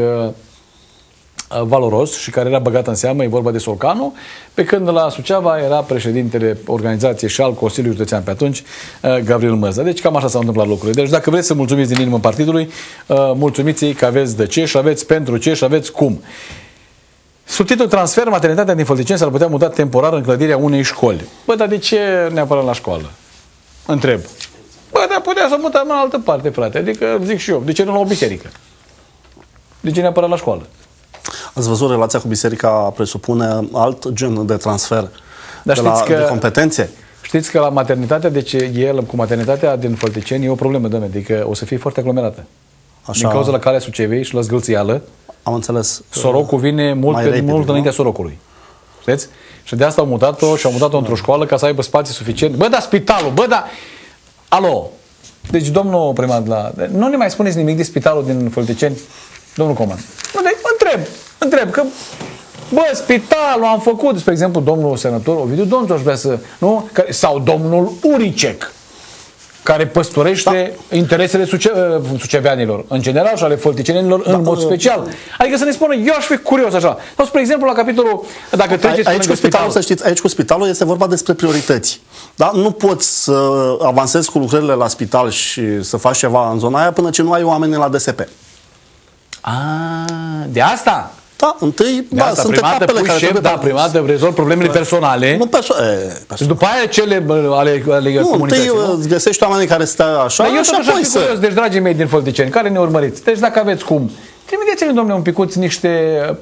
valoros și care era băgat în seamă, e vorba de Solcanu, pe când la Suceava era președintele organizației și al Consiliului Județean pe atunci, Gavril Mârza. Deci cam așa s-au întâmplat lucrurile. Deci dacă vreți să mulțumiți din inimă partidului, mulțumiți-i că aveți de ce și aveți pentru ce și aveți cum. Subtitlul transfer, maternitatea din Fălticeni s-ar putea muta temporar în clădirea unei școli. Bă, dar de ce neapărat la școală? Întreb. Bă, dar putea să mutăm în altă parte, frate. Adică zic și eu, de ce nu la o biserică? De ce neapărat la școală? Ați văzut, relația cu biserica presupune alt gen de transfer dar de, la, că, de competențe. Știți că la maternitatea, deci el cu maternitatea din Fălticeni e o problemă, doamne, adică o să fie foarte aglomerată. Așa... Din cauza la calea Sucevei și la Zgâlțială. Am înțeles. Sorocul vine mult, pe, repede, mult înaintea Sorocului. Știți? Și de asta au mutat-o și au mutat-o într-o școală ca să aibă spații suficient. Bă, da, spitalul, bă, da... Alo! Deci, domnul primar, la... nu ne mai spuneți nimic de spitalul din Fălticeni? Domnul Coman. Nu, de... întreb, întreb, că... Bă, spitalul am făcut, spre exemplu, domnul senator Ovidiu Donțu aș vrea să... Nu? Sau domnul Uricec, care păstorește da. interesele suce suceveanilor, în general, și ale fălticenilor da, în mod special. Adică să ne spună, eu aș fi curios așa. Sau, spre exemplu, la capitolul, dacă treceți aici cu spitalul, să știți, aici cu spitalul este vorba despre priorități. Da? Nu poți să avansezi cu lucrările la spital și să faci ceva în zona aia până ce nu ai oameni la D S P. A, de asta? Da, întâi, de asta, sunt prima etapele care șef, da, prima dată rezolv problemele personale. Nu perso și după aia cele ale, ale nu, comunității. Nu, întâi găsești oamenii care stă așa eu și apoi să... Curios, deci, dragii mei din Fălticeni, care ne urmăriți, deci dacă aveți cum, trimiteți-ne, domnule, un picuț niște, pă,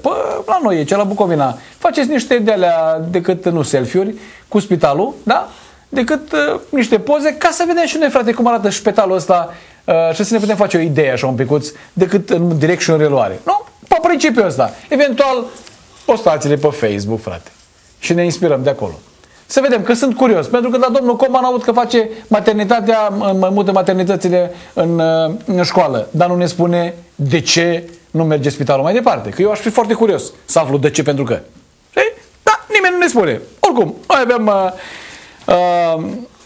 la noi aici, la Bucovina, faceți niște de alea, decât nu selfie-uri, cu spitalul, da? Decât uh, niște poze, ca să vedem și noi, frate, cum arată spitalul ăsta uh, și să ne putem face o idee așa un picuț, decât în direct și în reluare. Nu? Pe principiul ăsta. Eventual, postați-le pe Facebook, frate. Și ne inspirăm de acolo. Să vedem, că sunt curios, pentru că la domnul Coman aud că face maternitatea, mai multe maternitățile în, în școală, dar nu ne spune de ce nu merge spitalul mai departe. Că eu aș fi foarte curios să aflu de ce, pentru că. Știi? Da, nimeni nu ne spune. Oricum, noi avem uh, uh,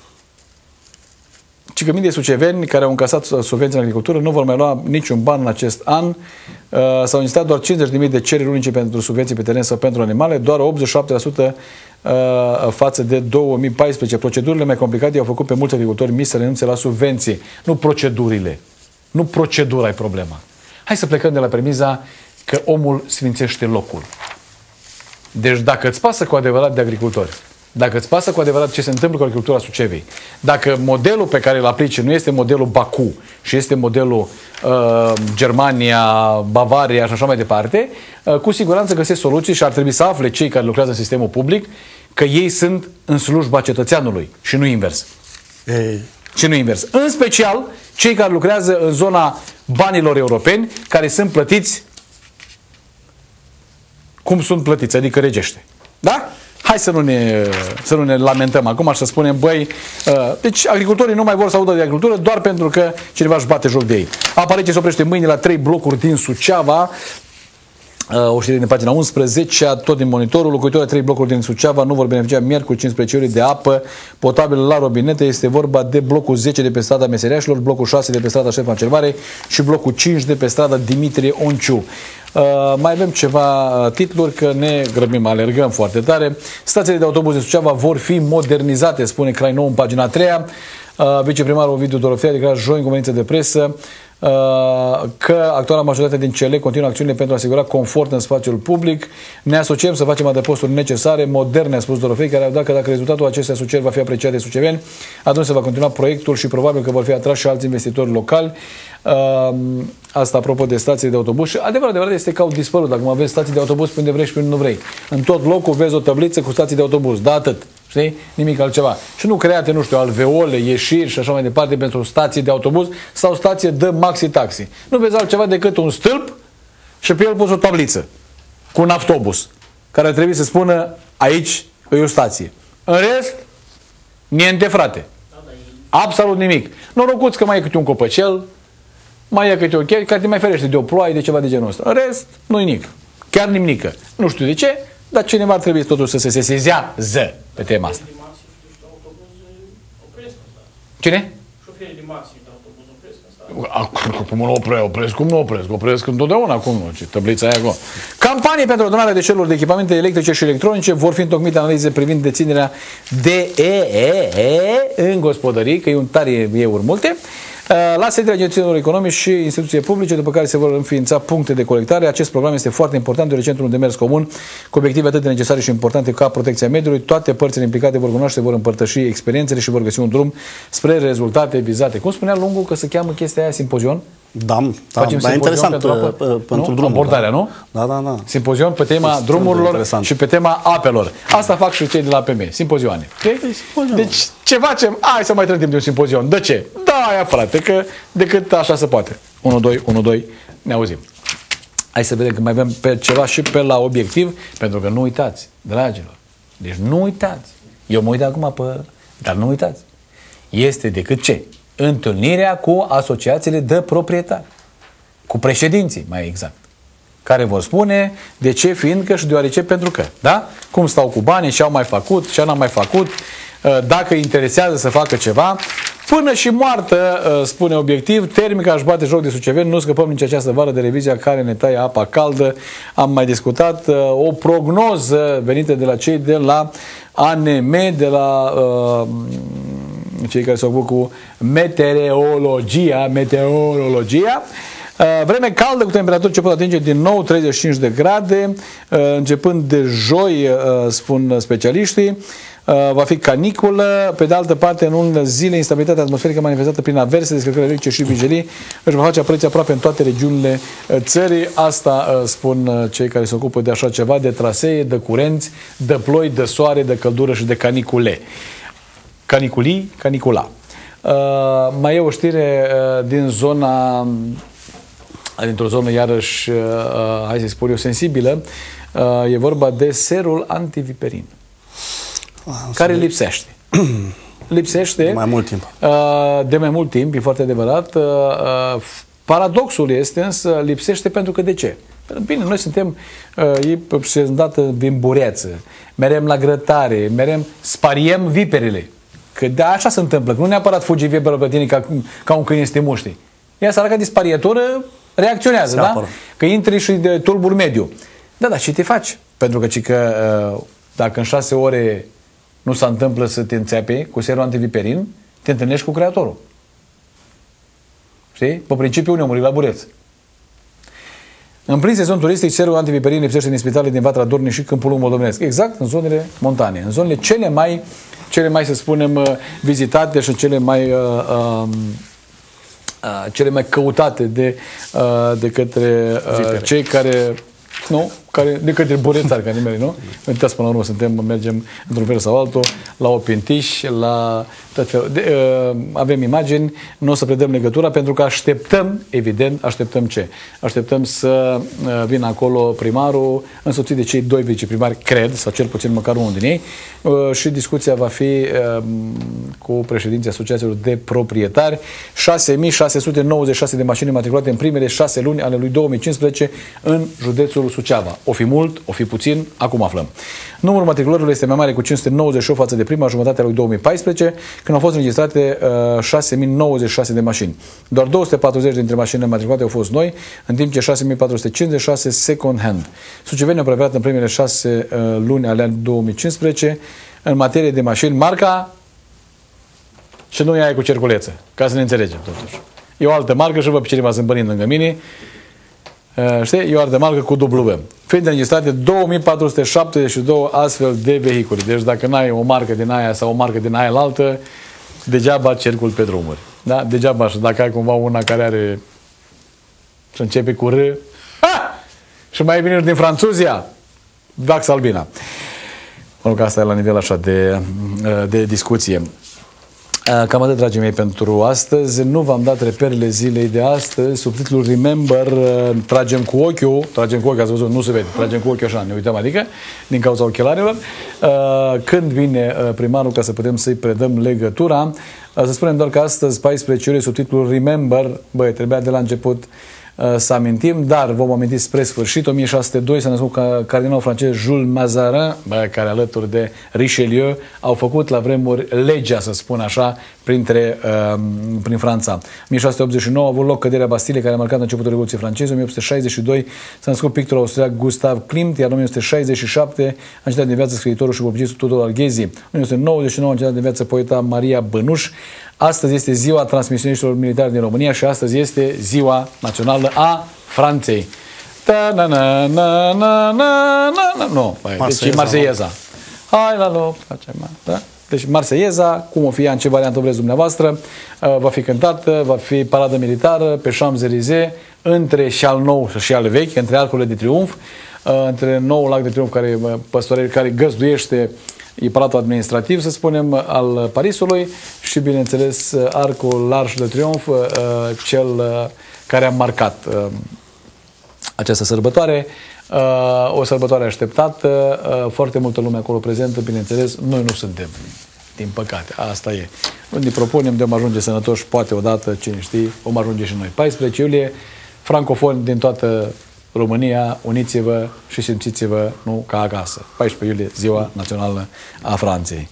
ci că mii de suceveni care au încasat subvenții în agricultură nu vor mai lua niciun ban în acest an. Uh, s-au instat doar cincizeci de mii de cereri unice pentru subvenții pe teren sau pentru animale, doar optzeci și șapte la sută uh, față de două mii paisprezece. Procedurile mai complicate au făcut pe mulți agricultori mici să renunțe la subvenții. Nu procedurile. Nu procedura e problema. Hai să plecăm de la premiza că omul sfințește locul. Deci dacă îți pasă cu adevărat de agricultori, dacă îți pasă cu adevărat ce se întâmplă cu agricultura Sucevei, dacă modelul pe care îl aplici nu este modelul Baku și este modelul uh, Germania, Bavaria și așa mai departe, uh, cu siguranță găsesc soluții și ar trebui să afle cei care lucrează în sistemul public că ei sunt în slujba cetățeanului și nu invers. Ei. Și nu invers. În special cei care lucrează în zona banilor europeni, care sunt plătiți cum sunt plătiți, adică regește. Da? Hai să nu ne, să nu ne lamentăm acum și să spunem, băi, uh, deci agricultorii nu mai vor să audă de agricultură doar pentru că cineva își bate joc de ei. Apariție se oprește mâine la trei blocuri din Suceava. Uh, o știre din pagina unsprezece, tot din Monitorul. Locuitorii trei blocuri din Suceava nu vor beneficia miercuri cincisprezece ore de apă potabilă la robinete. Este vorba de blocul zece de pe strada Meseriașilor, blocul șase de pe strada Ștefan cel Mare și blocul cinci de pe strada Dimitrie Onciu. Uh, mai avem ceva titluri, că ne grăbim, alergăm foarte tare. Stațiile de autobuz din Suceava vor fi modernizate, spune Crai Nou în pagina a treia. Uh, viceprimarul Ovidiu Dorofei a declarat joi în conferință de presă uh, că actuala majoritate din C L continuă acțiunile pentru a asigura confort în spațiul public. Ne asociem să facem adăposturi necesare, moderne, a spus Dorofei, care a dat că dacă rezultatul acestei asocieri va fi apreciat de suceveni, atunci se va continua proiectul și probabil că vor fi atrași și alți investitori locali. Uh, asta apropo de stații de autobuz. Și adevărat, adevărat este că au dispărut. Dacă mă vezi stații de autobuz pe unde vrei și pe unde nu vrei. În tot locul vezi o tabliță cu stații de autobuz. Da, atât. Știi? Nimic altceva. Și nu create, nu știu, alveole, ieșiri și așa mai departe pentru stații de autobuz sau stație de maxi-taxi. Nu vezi altceva decât un stâlp și pe el pus o tabliță cu un autobuz care trebuie să spună aici e o stație. În rest, niente, frate. Absolut nimic. Norocuț că mai e câte un copăcel, mai e câte o chestie, care te mai ferește de o ploaie, de ceva de genul ăsta. În rest, nu-i nimic. Chiar nimică. Nu știu de ce, dar cineva ar trebui totuși să se sesizează pe tema asta. Cine? Șoferii de maxi de autobuz opresc asta. Cum nu opresc? Opresc cum nu opresc? Opresc întotdeauna, cum nu? Ce tăblița aia acolo. Campanii pentru adunarea deșeurilor de echipamente electrice și electronice vor fi întocmite analize privind deținerea de E E E în gospodării, că e un tare euri multe, la sediile agențiilor economice și instituții publice, după care se vor înființa puncte de colectare. Acest program este foarte important, deoarece într-un demers comun, cu obiective atât de necesare și importante ca protecția mediului, toate părțile implicate vor cunoaște, vor împărtăși experiențele și vor găsi un drum spre rezultate vizate. Cum spunea Lungu că se cheamă chestia aia simpozion? Da, da, da, interesant pentru, pentru, pentru drumuri. Abordarea, da. nu? Da, da, da. Simpozion pe tema este drumurilor și pe tema apelor. Asta fac și cei de la P M, simpozioane. Okay? Deci ce facem? Hai să mai trăim de un simpozion. De ce? Da, aia, frate, că decât așa se poate. unu, doi, unu, doi, ne auzim. Hai să vedem că mai avem pe ceva și pe la obiectiv, pentru că nu uitați, dragilor. Deci nu uitați. Eu mă uit acum pe... Dar nu uitați. Este decât ce? Întâlnirea cu asociațiile de proprietari, cu președinții, mai exact, care vor spune de ce, fiindcă și deoarece, pentru că, da? Cum stau cu banii, ce au mai făcut, ce n-au mai făcut, dacă interesează să facă ceva. Până și moartă, spune obiectiv, termica își bate joc de suceveni, nu scăpăm nici această vară de revizia care ne taie apa caldă. Am mai discutat o prognoză venită de la cei de la A N M, de la uh, cei care se ocupă cu meteorologia, meteorologia. Vreme caldă cu temperaturi ce pot atinge din nou treizeci și cinci de grade, începând de joi, spun specialiștii. va fi caniculă. Pe de altă parte, în unele zile, instabilitatea atmosferică manifestată prin averse, descărcări electrice și vijelii își va face apariție aproape în toate regiunile țării. Asta spun cei care se ocupă de așa ceva, de trasee, de curenți, de ploi, de soare, de căldură și de canicule. Caniculii, canicula. Uh, mai e o știre uh, din zona, dintr-o zonă iarăși, uh, hai să spun eu, sensibilă. Uh, e vorba de serul antiviperin, ah, care lipsește. lipsește de mai mult timp. Uh, de mai mult timp, e foarte adevărat. Uh, uh, paradoxul este însă, lipsește pentru că de ce? Bine, noi suntem uh, sunt dată din bureață, merem la grătare, merem, spariem viperele. Că de așa se întâmplă, că nu neapărat fugi viperul pe tine ca, ca un câine să te muști. Ea săraca de sparietură reacționează, da? Apără. Că intri și de tulburi mediu. Da, da, ce te faci? Pentru că, că uh, dacă în șase ore nu se întâmplă să te înțepe cu serul antiviperin, te întâlnești cu creatorul. Știi? Pe principiu unii au murit la bureț. În plin sezon turistic, serul antiviperin lipsește din spitale din Vatra Dornei și Câmpul Lung moldovenesc. Exact în zonele montane, în zonele cele mai, cele mai, să spunem, vizitate și cele mai, uh, uh, uh, cele mai căutate de, uh, de către uh, cei care, nu, care, de către burețari, ca nimeni, nu? Uitați, până la urmă, suntem, mergem într-un fel sau altul, la Opintiș, la tot felul. De, uh, avem imagini, nu o să predăm legătura, pentru că așteptăm, evident, așteptăm ce? Așteptăm să uh, vină acolo primarul, însoțit de cei doi viceprimari, cred, sau cel puțin măcar unul din ei, uh, și discuția va fi uh, cu președinții asociațiilor de proprietari. șase mii șase sute nouăzeci și șase de mașini matriculate în primele șase luni ale lui două mii cincisprezece în județul Suceava. O fi mult, o fi puțin, acum aflăm. Numărul matriculărilor este mai mare cu cinci sute nouăzeci și opt față de prima jumătate a lui două mii paisprezece, când au fost înregistrate uh, șase mii nouăzeci și șase de mașini. Doar două sute patruzeci dintre mașinile matriculate au fost noi, în timp ce șase mii patru sute cincizeci și șase second hand. Sucevenii au preferat în primele șase uh, luni ale anului două mii cincisprezece în materie de mașini marca și nu e aia cu cerculeță, ca să ne înțelegem totuși. E o altă marcă și vă pe cineva zâmbărind lângă mine. Uh, știi? E o altă marcă cu dublu V. Fiind înregistrate două mii patru sute șaptezeci și doi astfel de vehicule. Deci dacă n-ai o marcă din aia sau o marcă din aia la altă, degeaba cercul pe drumuri. Da? Degeaba și dacă ai cumva una care are și începe cu R, ha! Și mai vine din Franțuzia, Vax Albina. Mă rog, asta e la nivel așa de, de discuție. Cam atât, dragii mei, pentru astăzi. Nu v-am dat reperele zilei de astăzi. Subtitlul Remember, tragem cu ochiul, tragem cu ochiul, ați văzut, nu se vede, tragem cu ochiul așa, ne uităm, adică, din cauza ochelarilor. Când vine primarul, ca să putem să-i predăm legătura, să spunem doar că astăzi, paisprezece ore, subtitlul Remember, băi, trebuia de la început să amintim, dar vom aminti spre sfârșit. o mie șase sute doi s-a născut ca cardinalul francez Jules Mazarin, bă, care alături de Richelieu au făcut la vremuri legea, să spun așa, printre, uh, prin Franța. o mie șase sute optzeci și nouă a avut loc căderea Bastilei, care a marcat începutul Revoluției franceze. o mie opt sute șaizeci și doi s-a născut pictorul austriac Gustav Klimt, iar în o mie opt sute șaizeci și șapte a încetat de viață scriitorul și publicistul Tudor Alghezi. în o mie opt sute nouăzeci și nouă a încetat de viață poeta Maria Bănuș. Astăzi este ziua transmisioniștilor militari din România și astăzi este ziua națională a Franței. Ta na na na na na na. Nu, deci e Marseieza. Hai la loc, facem, da? Deci Marseieza, cum o fi ea, în ce variantă vreți dumneavoastră, va fi cântată, va fi paradă militară pe Champs-Élysées, între și al nou și al vechi, între arcurile de triumf, între noul lac de triumf care, păstorel, care găzduiește e palatul administrativ, să spunem, al Parisului și, bineînțeles, arcul larg de triumf, cel care a marcat această sărbătoare. O sărbătoare așteptată, foarte multă lume acolo prezentă, bineînțeles, noi nu suntem, din păcate, asta e. Ne propunem de om ajunge sănătoși, poate odată, cine știe, om ajunge și noi. paisprezece iulie, francofoni din toată România, uniți-vă și simțiți-vă, nu ca acasă. paisprezece iulie, ziua națională a Franței.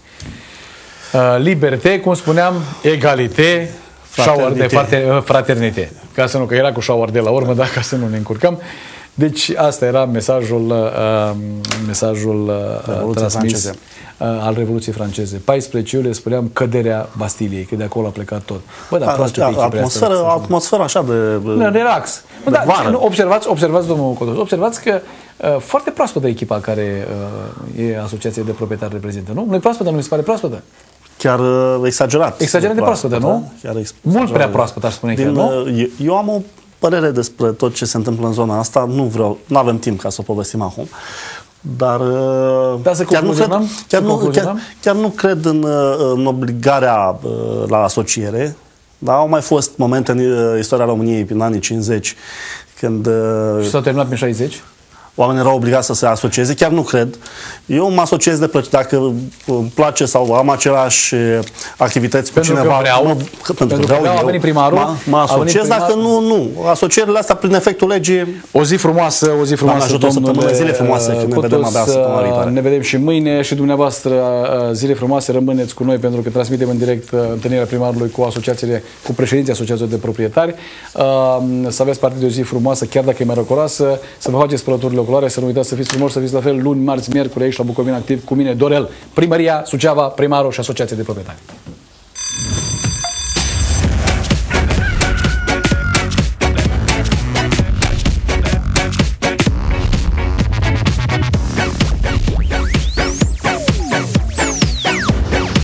Liberté, cum spuneam, egalité, șaur de fraternitate. Ca să nu, că era cu șaur de la urmă, dar ca să nu ne încurcăm. Deci asta era mesajul, uh, mesajul uh, transmis franceze. Uh, al Revoluției franceze. paisprezece iulie, spuneam, căderea Bastiliei, că de acolo a plecat tot. Bă, dar proastă pe atmosferă, atmosferă așa de, de relax. De da, vară. Observați, observați, domnul Cotos, observați că Foarte proaspătă echipa care e asociație de proprietari reprezintă, nu? Nu e proaspătă, nu mi se pare proaspătă? Chiar exagerat. Exagerat de proaspătă, nu? Chiar mult prea proaspătă, aș spune Din, chiar, nu? Eu, eu am o părere despre tot ce se întâmplă în zona asta. Nu vreau, nu avem timp ca să o povestim acum. Dar da, să chiar, nu cred, chiar, nu, chiar, chiar nu cred în, în obligarea la asociere. Da, au mai fost momente în istoria României prin anii cincizeci când... Și s-au terminat prin șaizeci? Oamenii erau obligați să se asocieze, chiar nu cred. Eu mă asociez de plăcere. Dacă îmi place sau am același activitți pentru cu cineva... Că vreau, mă, pentru, pentru că vreau, eu, a venit primarul, mă, mă asociez, primar... dacă nu, nu. Asocierile astea, prin efectul legii... O zi frumoasă, o zi frumoasă, domnule, zile frumoase, când ne vedem abia săptămâna viitoare. Ne vedem și mâine și dumneavoastră zile frumoase, rămâneți cu noi pentru că transmitem în direct întâlnirea primarului cu asociațiile, cu președinții asociațiilor de proprietari. Să aveți parte de o zi frumoasă, chiar dacă e mai răcoroasă, să vă faceți spălăturile oculare, să nu uitați să fiți frumoși, să fiți la fel luni, marți, miercuri aici la Bucovina Activ cu mine, Dorel, Primăria Suceava, primarul și asociația de proprietari.